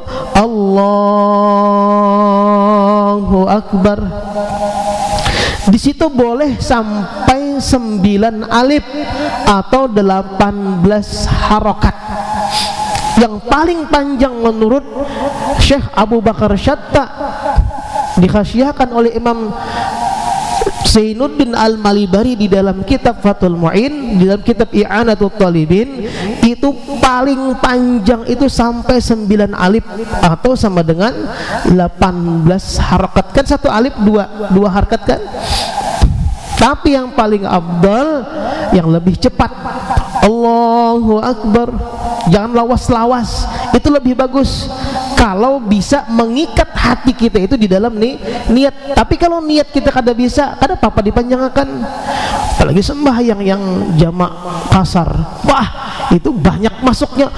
Allahu Akbar. Di situ boleh sampai sembilan alif atau delapan belas harokat. Yang paling panjang menurut Syekh Abu Bakar Syatta, dikhasyahkan oleh Imam Zainuddin Al-Malibari di dalam kitab Fathul Mu'in, di dalam kitab I'anatul Talibin, itu paling panjang itu sampai sembilan alif atau sama dengan delapan belas harakat. Kan satu alif dua dua harakat kan? Tapi yang paling afdal yang lebih cepat, Allahu Akbar, jangan lawas-lawas, itu lebih bagus kalau bisa mengikat hati kita itu di dalam nih niat. Tapi kalau niat kita kada bisa, kada apa-apa dipanjangkan. Apalagi sembahyang yang jamak kasar, wah itu banyak masuknya.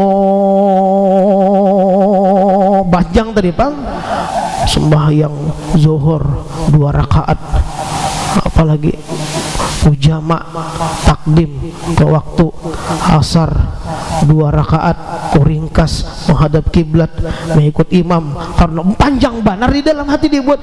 Allah panjang tadi bang, sembahyang zuhur dua rakaat, apalagi ujamak takdim ke waktu asar dua rakaat, kuringkas menghadap kiblat mengikut imam, karena panjang banar di dalam hati dibuat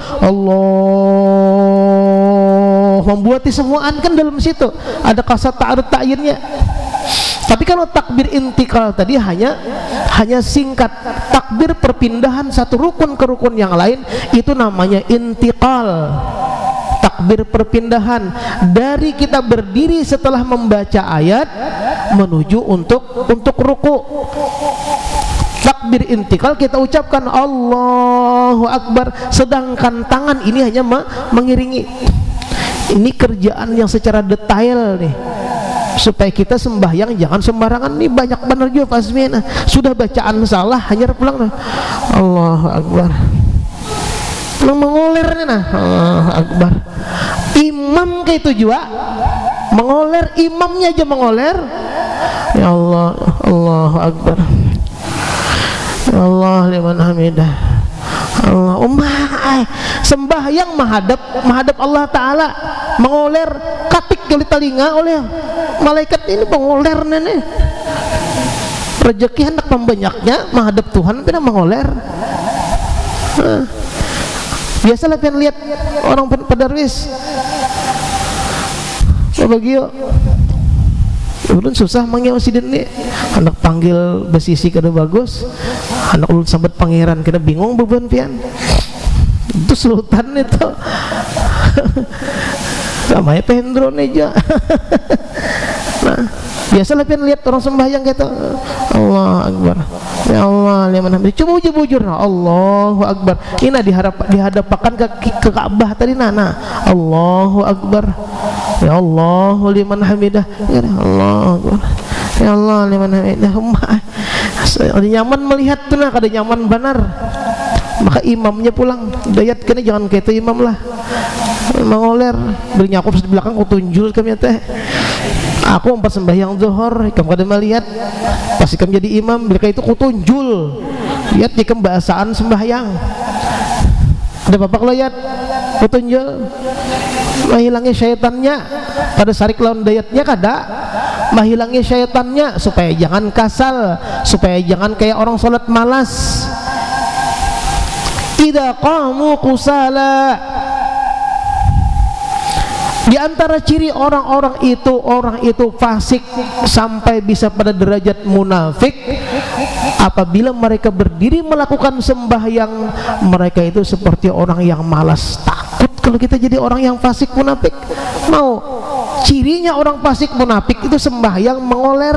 Allah, membuat semuaan kan dalam situ ada kasat ta'arud ta'yinnya. Tapi kalau takbir intikal tadi hanya hanya singkat, takbir perpindahan satu rukun ke rukun yang lain, itu namanya intikal. Takbir perpindahan dari kita berdiri setelah membaca ayat menuju untuk untuk ruku. Takbir intikal kita ucapkan Allahu Akbar, sedangkan tangan ini hanya mengiringi. Ini kerjaan yang secara detail nih, supaya kita sembahyang jangan sembarangan. Nih banyak benar juga Fasmina, sudah bacaan salah hanya pulang nah. Allahu Akbar, nang mengolernya nah. Allahu Akbar. Imam kayak itu juga mengoler, imamnya aja mengoler. Ya Allah, Allahu Akbar. Ya Allah liman hamidah. Allah ummah, sembahyang menghadap menghadap Allah Ta'ala, mengoler, katik kali telinga oleh malaikat ini mengoler nenek. Rezeki hendak membanyaknya menghadap Tuhan tidak mengoler. Nah, biasalah pengen lihat orang pedarwis Babagio ulun susah manggil sidin nih, anak panggil besisi kada bagus, anak ulun sambat pangeran kada bingung beban pian itu sultan itu sama ya pendro aja. Nah biasalah pengen lihat orang sembahyang gitu, Allah Akbar, ya Allah liman hamid, coba uji bujur nah. Allahu Akbar, ini diharap dihadapkan ke ke Ka'bah tadi nana. Allahu Akbar, ya Allah liman hamidah, ya Allah Akbar, ya Allah liman hamidah. Ada nyaman melihat tuh nah, kada nyaman benar. Maka imamnya pulang dayat kena jangan kayak itu imam lah mengoler beli nyakup di belakang aku tunjul kami teh. Aku empat sembahyang zuhur kamu kada melihat pasti kamu jadi imam bila itu ku tunjul lihat di kembahasaan sembahyang ada bapak lihat ku tunjul menghilangnya syaitannya pada sarik lawan dayatnya kada menghilangnya syaitannya supaya jangan kasal, supaya jangan kayak orang sholat malas. Idza qamu kusala, di antara ciri orang-orang itu, orang itu fasik sampai bisa pada derajat munafik apabila mereka berdiri melakukan sembahyang mereka itu seperti orang yang malas. Takut kalau kita jadi orang yang fasik munafik. Mau cirinya orang fasik munafik itu sembahyang mengoler.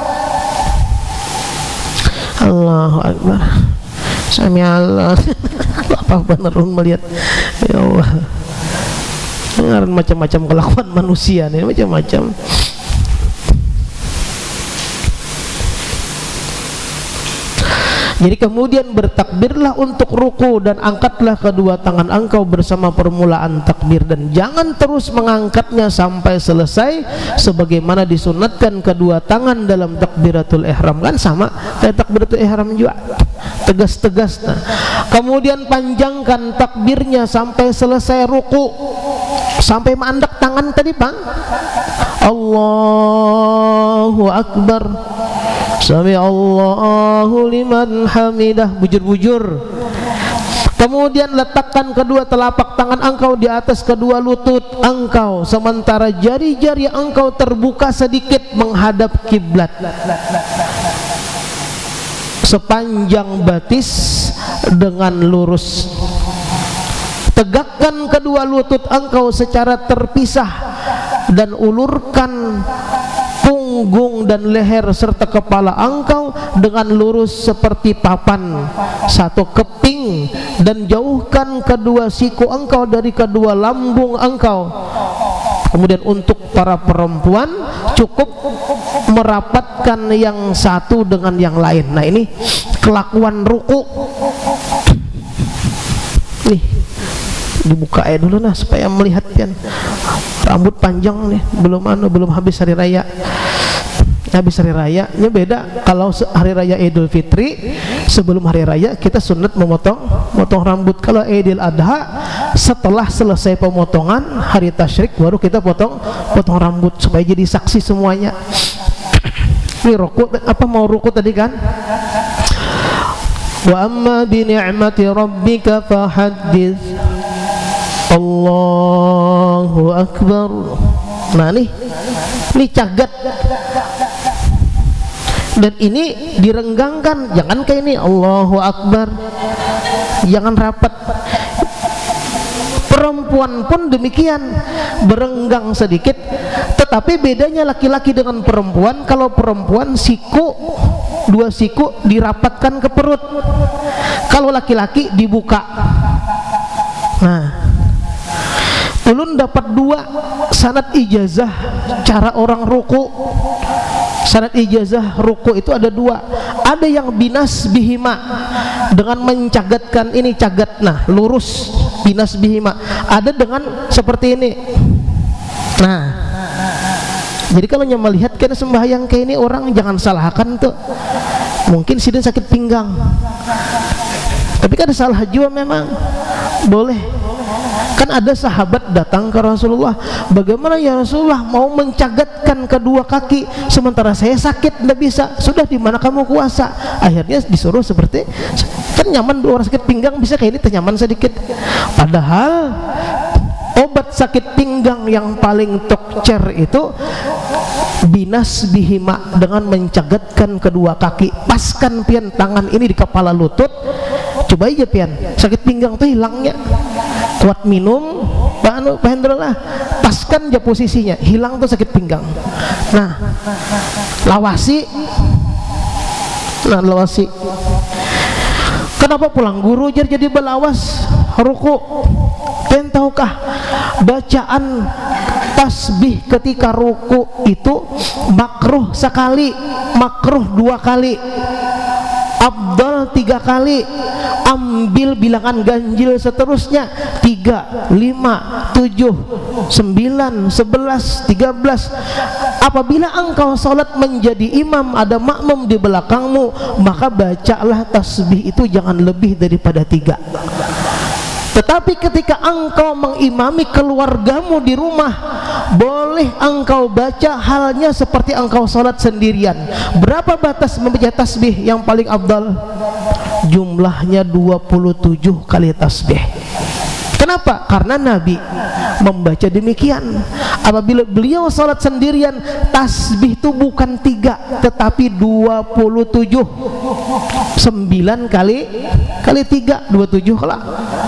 Allahu Akbar, Sami Allah. Apa benar melihat ya Allah, ngaran macam-macam kelakuan manusia nih, macam-macam. Jadi kemudian bertakbirlah untuk ruku dan angkatlah kedua tangan engkau bersama permulaan takbir, dan jangan terus mengangkatnya sampai selesai sebagaimana disunatkan kedua tangan dalam takbiratul ihram. Kan sama kayak takbiratul ihram juga, tegas-tegas. Nah, kemudian panjangkan takbirnya sampai selesai ruku, sampai mandak tangan tadi bang. Allahu Akbar, Sami Allahu liman hamidah, bujur-bujur. Kemudian letakkan kedua telapak tangan engkau di atas kedua lutut engkau, sementara jari-jari engkau terbuka sedikit menghadap kiblat sepanjang batis dengan lurus. tegakkan kedua lutut engkau secara terpisah dan ulurkan punggung dan leher serta kepala engkau dengan lurus seperti papan satu keping, dan jauhkan kedua siku engkau dari kedua lambung engkau. Kemudian untuk para perempuan cukup merapatkan yang satu dengan yang lain. Nah, ini kelakuan ruku. Nih, dibuka aja dulu nah supaya melihat kan. Rambut panjang nih, belum anu belum habis hari raya. Habis hari raya nya beda. Kalau hari raya Idul Fitri sebelum hari raya kita sunat memotong motong rambut. Kalau Idul Adha setelah selesai pemotongan hari tasyrik baru kita potong potong rambut supaya jadi saksi semuanya. Ini ruku apa mau ruku tadi kan? Wa amma bi ni'mati rabbika fahaddits. Allahu akbar. Nah nih, ini cagat. Dan ini direnggangkan, jangan kayak ini Allahu akbar, jangan rapat. Perempuan pun demikian, berenggang sedikit. Tetapi bedanya laki-laki dengan perempuan, kalau perempuan siku, dua siku dirapatkan ke perut, kalau laki-laki dibuka. Nah, ulun dapat dua sanad ijazah cara orang ruku. Sanad ijazah ruku itu ada dua. Ada yang binas bihima, dengan mencagatkan ini cagat, nah lurus binas bihima. Ada dengan seperti ini. Nah, jadi kalau yang melihat kan sembahyang kayak ini orang jangan salahkan tuh. Mungkin sidin sakit pinggang, tapi kan salah juga memang boleh. Kan ada sahabat datang ke Rasulullah, bagaimana ya Rasulullah, mau mencagatkan kedua kaki sementara saya sakit, tidak bisa. Sudah, di mana kamu kuasa? Akhirnya disuruh seperti, kan nyaman orang sakit pinggang bisa kayak ini, ternyaman sedikit. Padahal obat sakit pinggang yang paling tokcer itu binas bihima, dengan mencagatkan kedua kaki. Paskan pian tangan ini di kepala lutut, coba aja pian, sakit pinggang tuh hilangnya. Kuat minum, Pak Anu, Pak Hendro lah, paskan aja posisinya, hilang tuh sakit pinggang. Nah, lawasi, nah lawasi. Kenapa pulang guru jadi belawas ruku? Pengen tahukah bacaan tasbih ketika ruku itu makruh sekali, makruh dua kali, afdal tiga kali, ambil bilangan ganjil seterusnya tiga, lima, tujuh, sembilan, sebelas, tiga belas. Apabila engkau sholat menjadi imam, ada makmum di belakangmu, maka bacalah tasbih itu jangan lebih daripada tiga. Tetapi ketika engkau mengimami keluargamu di rumah, boleh engkau baca halnya seperti engkau sholat sendirian. Berapa batas membaca tasbih yang paling afdal? Jumlahnya dua puluh tujuh kali tasbih. Kenapa? Karena Nabi membaca demikian. Apabila beliau sholat sendirian, tasbih itu bukan tiga tetapi dua puluh tujuh. Sembilan kali kali tiga, dua puluh tujuh lah.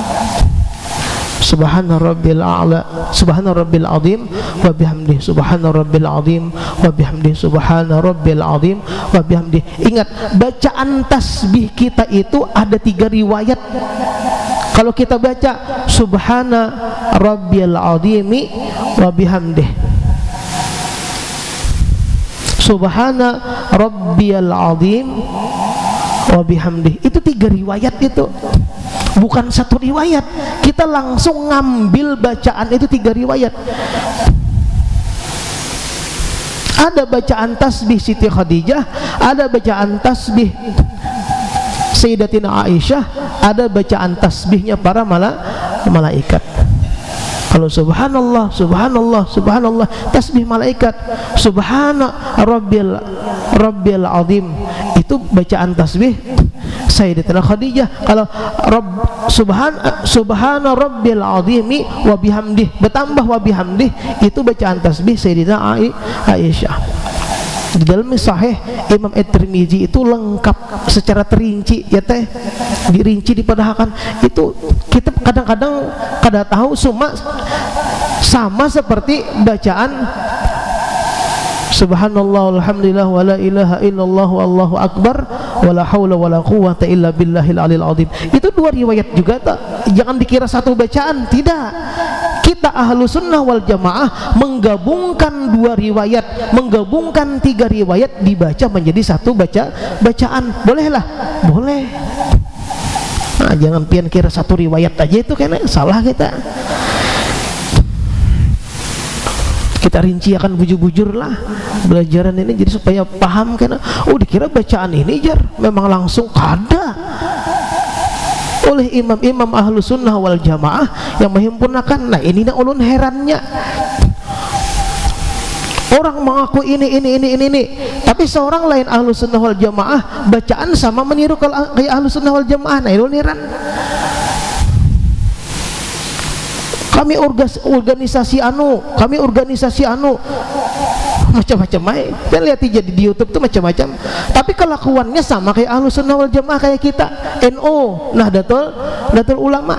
Subhana rabbil a'la, subhana rabbil azim wa bihamdi, subhana rabbil azim wa bihamdi, subhana rabbil azim wa bihamdi. Ingat, bacaan tasbih kita itu ada tiga riwayat. Kalau kita baca subhana rabbil azimi wa bihamdi, subhana rabbil azim wa bihamdi, itu tiga riwayat itu, bukan satu riwayat. Kita langsung ngambil bacaan itu tiga riwayat. Ada bacaan tasbih Siti Khadijah, ada bacaan tasbih Sayyidatina Aisyah, ada bacaan tasbihnya para mala malaikat. Kalau subhanallah, subhanallah, subhanallah, tasbih malaikat. Subhana rabbil rabbil azim, itu bacaan tasbih Sayyidatina Khadijah. Kalau Rabb, subhan subhana rabbil azimi wa bihamdih, bertambah wa bihamdih, itu bacaan tasbih Sayyidatina Aisyah. Di dalam Sahih Imam At-Tirmidzi itu lengkap secara terinci ya teh, dirinci dipadahkan. Itu kita kadang-kadang kada tahu, cuma sama seperti bacaan Subhanallah alhamdulillah wa la ilaha illallah wallahu akbar wa la haula wa la quwwata illa billahil alil azim. Itu dua riwayat juga tak? Jangan dikira satu bacaan, tidak. Kita ahlu sunnah wal jamaah menggabungkan dua riwayat, menggabungkan tiga riwayat dibaca menjadi satu baca bacaan. Bolehlah? Boleh. Nah, jangan pian kira satu riwayat aja itu kayaknya salah kita. Kita rinci akan bujur-bujur lah belajaran ini, jadi supaya paham kan. Oh, dikira bacaan ini jar memang langsung kada oleh imam-imam ahlu sunnah wal jamaah yang menyempurnakan. Nah ini nak ulun herannya, orang mengaku ini ini ini ini ini, tapi seorang lain ahlu sunnah wal jamaah bacaan sama meniru kayak ahlu sunnah wal jamaah. Nah ulun heran. Kami organisasi anu, kami organisasi anu, macam-macam aja. Dan lihat jadi di YouTube tuh macam-macam. Tapi kelakuannya sama kayak Ahlus Sunnah wal Jamaah, kayak kita N U, Nahdlatul Nahdlatul Ulama.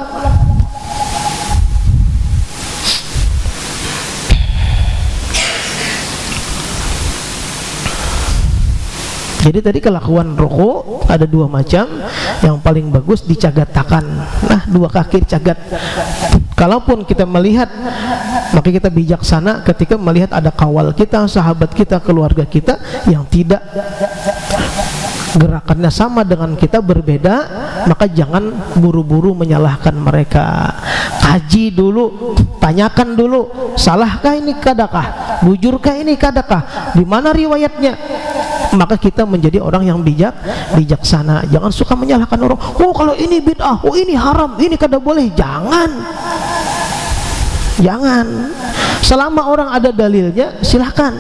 Jadi tadi kelakuan ruku ada dua macam. Yang paling bagus dicagatakan. Nah, dua kaki cagat. Kalaupun kita melihat, maka kita bijaksana ketika melihat ada kawal kita, sahabat kita, keluarga kita yang tidak gerakannya sama dengan kita, berbeda, maka jangan buru-buru menyalahkan mereka. Kaji dulu, tanyakan dulu, salahkah ini kadakah, bujurkah ini kadakah, di mana riwayatnya. Maka kita menjadi orang yang bijak, bijaksana. Jangan suka menyalahkan orang. Oh kalau ini bid'ah, oh ini haram, ini kada boleh. Jangan, jangan. Selama orang ada dalilnya, silahkan.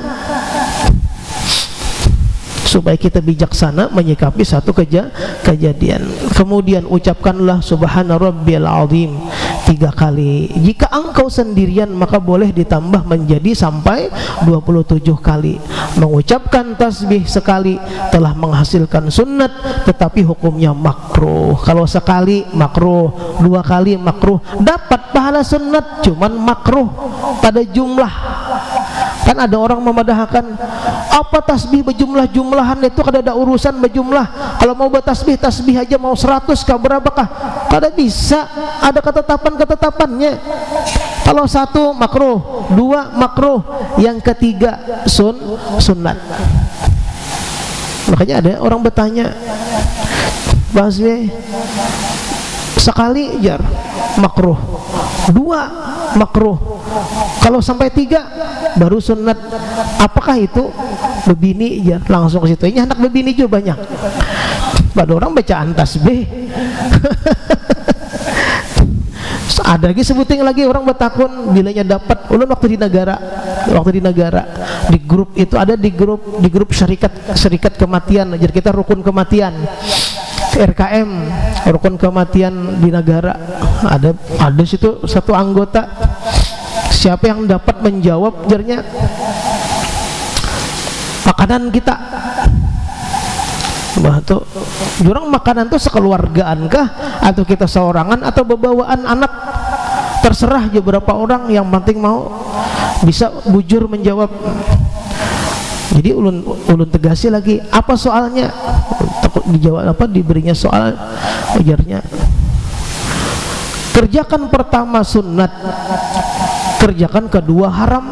Supaya kita bijaksana menyikapi satu keja kejadian. Kemudian ucapkanlah Subhana Rabbiyal Azim tiga kali. Jika engkau sendirian maka boleh ditambah menjadi sampai dua puluh tujuh kali. Mengucapkan tasbih sekali telah menghasilkan sunat, tetapi hukumnya makruh. Kalau sekali makruh, dua kali makruh, dapat pahala sunat, cuman makruh pada jumlah. Kan ada orang memadahkan apa tasbih berjumlah-jumlahan itu kada ada urusan berjumlah. Kalau mau bertasbih, tasbih aja mau seratus kah berapakah? Kada bisa, ada ketetapan-ketetapannya. Kalau satu makruh, dua makruh, yang ketiga sun sunat. Makanya ada orang bertanya, tasbih sekali jar makruh, dua makruh, kalau sampai tiga baru sunat. Apakah itu bebini ya? Langsung ke situ. Ini anak bebini juga banyak. Pada orang bacaan tasbih. Ada lagi sebutin lagi orang bertakun bilanya dapat. Ulun waktu di negara, waktu di negara di grup itu ada di grup di grup syarikat syarikat kematian. Jadi kita rukun kematian. R K M, rukun kematian di negara. Ada ada situ satu anggota, siapa yang dapat menjawab jarnya makanan kita. Bah tuh jurang makanan tuh sekeluargaan kah atau kita seorangan atau bebawaan anak, terserah aja berapa orang, yang penting mau bisa bujur menjawab. Jadi ulun ulun tegasi lagi, apa soalnya? Takut dijawab apa, diberinya soal, ujarnya kerjakan pertama sunat, kerjakan kedua haram,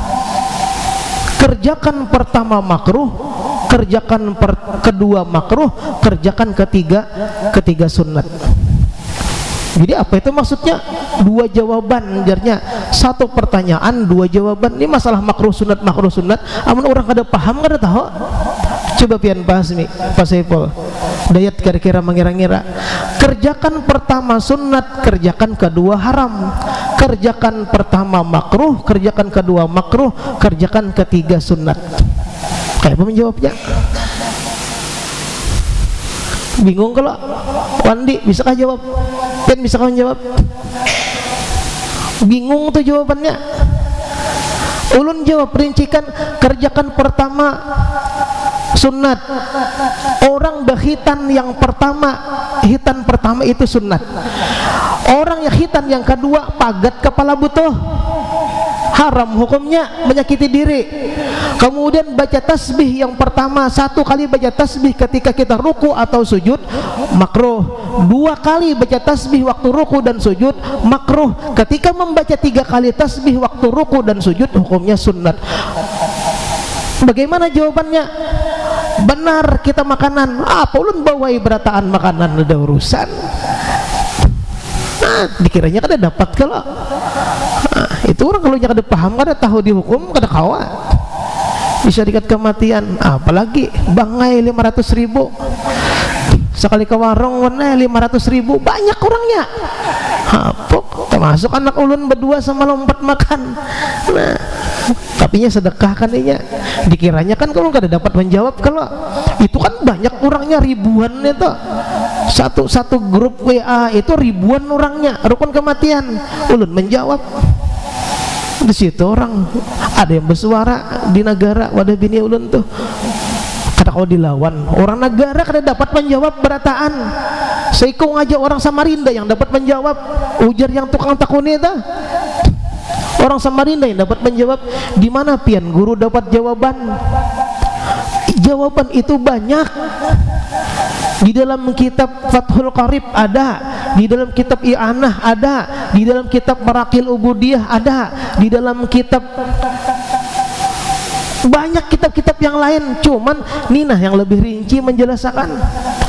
kerjakan pertama makruh, kerjakan per, kedua makruh, kerjakan ketiga ketiga sunat. Jadi apa itu maksudnya? Dua jawaban jarnya, satu pertanyaan dua jawaban. Ini masalah makruh sunat makruh sunat. Amun orang kada paham kada tahu. Coba pian bahas nih Pak Saiful. Dayat kira-kira mengira-ngira. Kerjakan pertama sunat, kerjakan kedua haram. Kerjakan pertama makruh, kerjakan kedua makruh, kerjakan ketiga sunat. Kayak apa menjawabnya? Bingung kalau Wandi, bisakah jawab? Pian bisakah menjawab? Bingung tuh jawabannya. Ulun jawab, rincikan, kerjakan pertama Sunnat. Orang berkhitan yang pertama, khitan pertama itu sunnat. Orang yang khitan yang kedua pagat kepala butuh, haram hukumnya, menyakiti diri. Kemudian baca tasbih yang pertama, satu kali baca tasbih ketika kita ruku atau sujud, makruh. Dua kali baca tasbih waktu ruku dan sujud, makruh. Ketika membaca tiga kali tasbih waktu ruku dan sujud, hukumnya sunnat. Bagaimana jawabannya? Benar kita makanan, apa ulun bawai berataan makanan ada urusan. Nah, dikiranya kada dapat kalau nah, itu orang kalau kada paham, kada tahu dihukum, kada kawa bisa dikat kematian. Apalagi bangai lima ratus ribu sekali ke warung warna lima ratus ribu, banyak orangnya. Apa termasuk anak ulun berdua sama lompat makan. Nah, tapi nya sedekah kan inya. Dikiranya kan kalau kada dapat menjawab, kalau itu kan banyak orangnya, ribuan itu. Satu satu grup W A itu ribuan orangnya, rukun kematian. Ulun menjawab. Di situ orang ada yang bersuara di negara wadah bini ulun tuh. Kada kau dilawan orang negara, kada dapat menjawab berataan. Seiko aja orang Samarinda yang dapat menjawab, ujar yang tukang takuni itu. Orang Samarinda yang dapat menjawab. Di mana pian guru dapat jawaban? Jawaban itu banyak. Di dalam kitab Fathul Qarib ada, di dalam kitab I'anah ada, di dalam kitab Marakil Ubudiyah ada, di dalam kitab banyak kitab-kitab yang lain. Cuman Nina yang lebih rinci menjelaskan.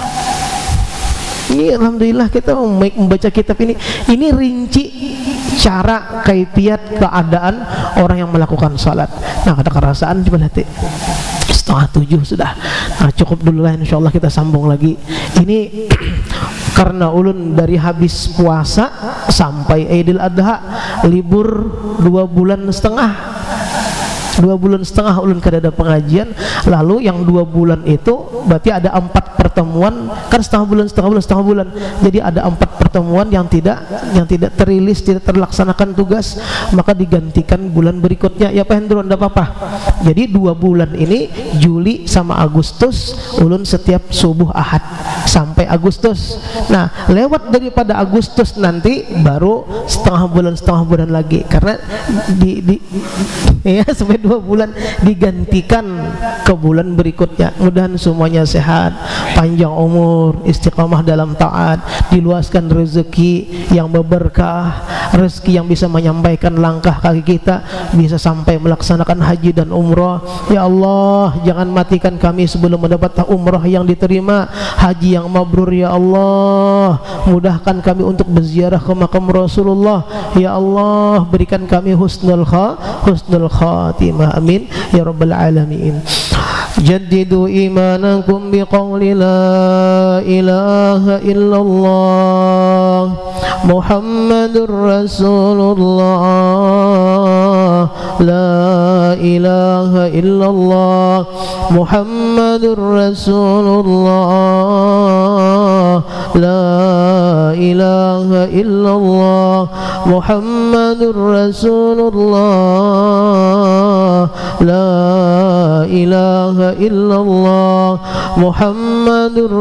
Ini alhamdulillah kita membaca kitab ini, ini rinci cara, kaifiat, keadaan orang yang melakukan salat. Nah, ada kerasaan coba lihat setengah tujuh sudah. Nah, cukup dulu lah, insyaallah kita sambung lagi. Ini karena ulun dari habis puasa sampai Idul Adha libur dua bulan setengah. Dua bulan setengah ulun kada ada pengajian. Lalu yang dua bulan itu berarti ada empat pertemuan, kan setengah bulan setengah bulan setengah bulan. Jadi ada empat pertemuan yang tidak yang tidak terilis, tidak terlaksanakan tugas, maka digantikan bulan berikutnya. Ya Pak Hendro, tidak apa-apa. Jadi dua bulan ini Juli sama Agustus ulun setiap subuh Ahad sampai Agustus. Nah, lewat daripada Agustus nanti baru setengah bulan setengah bulan lagi, karena di, di ya sampai dua bulan digantikan ke bulan berikutnya. Mudahan semuanya sehat, panjang umur, istiqamah dalam taat, diluaskan rezeki yang berberkah, rezeki yang bisa menyampaikan langkah kaki kita, bisa sampai melaksanakan haji dan umrah. Ya Allah, jangan matikan kami sebelum mendapat umrah yang diterima, haji yang mabrur. Ya Allah, mudahkan kami untuk berziarah ke makam Rasulullah. Ya Allah, berikan kami husnul kha husnul khatimah. Amin ya rabbal alamin. Jaddidu imanakum biqawli la ilaha illallah Muhammadur Rasulullah, la ilaha illallah Muhammadur Rasulullah, la ilaha illallah Muhammadur Rasulullah, la ilaha illallah Muhammadur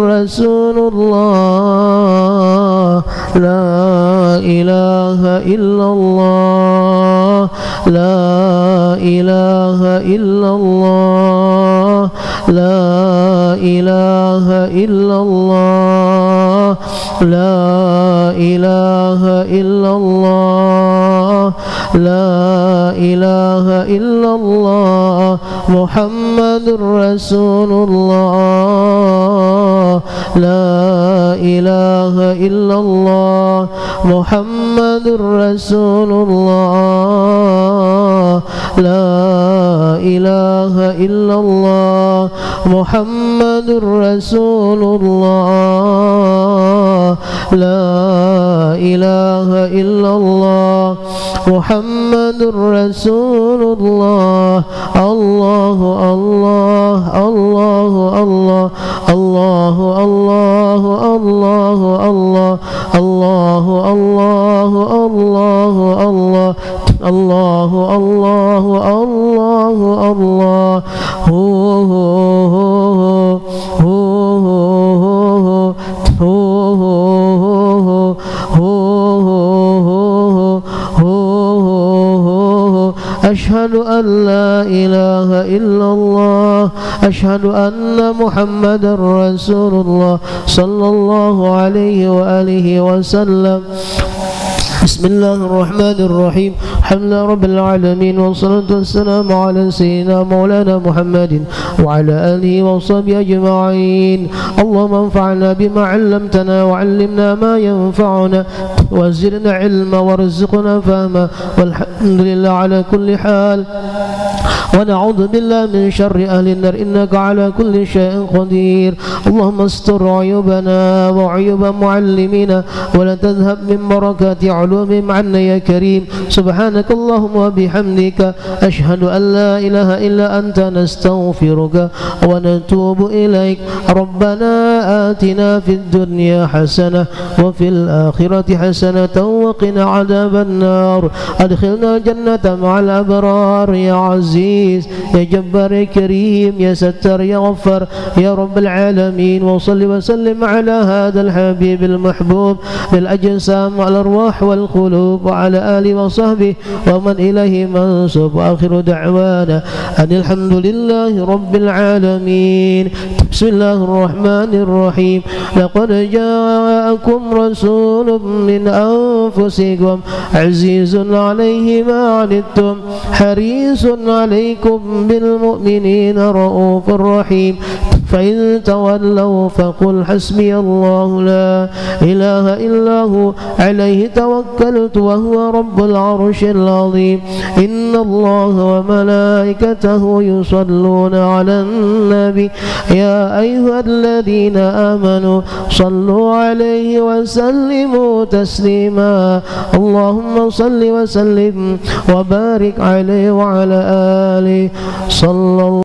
Rasulullah, la ilaha illallah, la ilaha illallah, la ilaha illallah, la ilaha illallah, la ilaha illallah Muhammadur Rasulullah, la ilaha illallah Muhammadur Rasulullah, la ilaha illallah Muhammadur Rasulullah, la ilaha illallah Muhammadur Rasulullah. Allahu Allah, Allahu Allah, Allahu Allahu Allahu Allah, Allahu Allahu Allahu Allah, الله الله الله الله هو هو هو أشهد أن لا إله إلا الله أشهد أن محمدا رسول الله صلى الله عليه وآله وسلم بسم الله الرحمن الرحيم الحمد لله رب العالمين والصلاة والسلام على سيدنا مولانا محمد وعلى آله وصحبه أجمعين اللهم انفعنا بما علمتنا وعلمنا ما ينفعنا وزدنا علما وارزقنا فهما والحمد لله على كل حال ونعوذ بالله من شر أهل النار إنك على كل شيء قدير اللهم استر عيوبنا وعيوب معلمينا ولا تذهب من بركات علومهم عنا يا كريم سبحانك اللهم وبحمدك أشهد أن لا إله إلا أنت نستغفرك ونتوب إليك ربنا آتنا في الدنيا حسنة وفي الآخرة حسنة وقنا عذاب النار أدخلنا الجنة مع الأبرار يا عزيز يا جبار يا كريم يا ستار يا غفار يا رب العالمين وصل وسلم على هذا الحبيب المحبوب للأجسام والأرواح والقلوب وعلى آله وصحبه ومن إليه منسوب وآخر دعوانا أن الحمد لله رب العالمين بسم الله الرحمن الرحيم لقد جاءكم رسول من أنفسكم عزيز عليه ما عنتم حريص عليكم بالمؤمنين رؤوف رحيم فإن تولوا فقل حسبي الله لا إله إلا هو عليه توكلت وهو رب العرش العظيم إن الله وملائكته يصلون على النبي يا أيها الذين آمنوا صلوا عليه وسلموا تسليما اللهم صل وسلم وبارك عليه وعلى آله صلى الله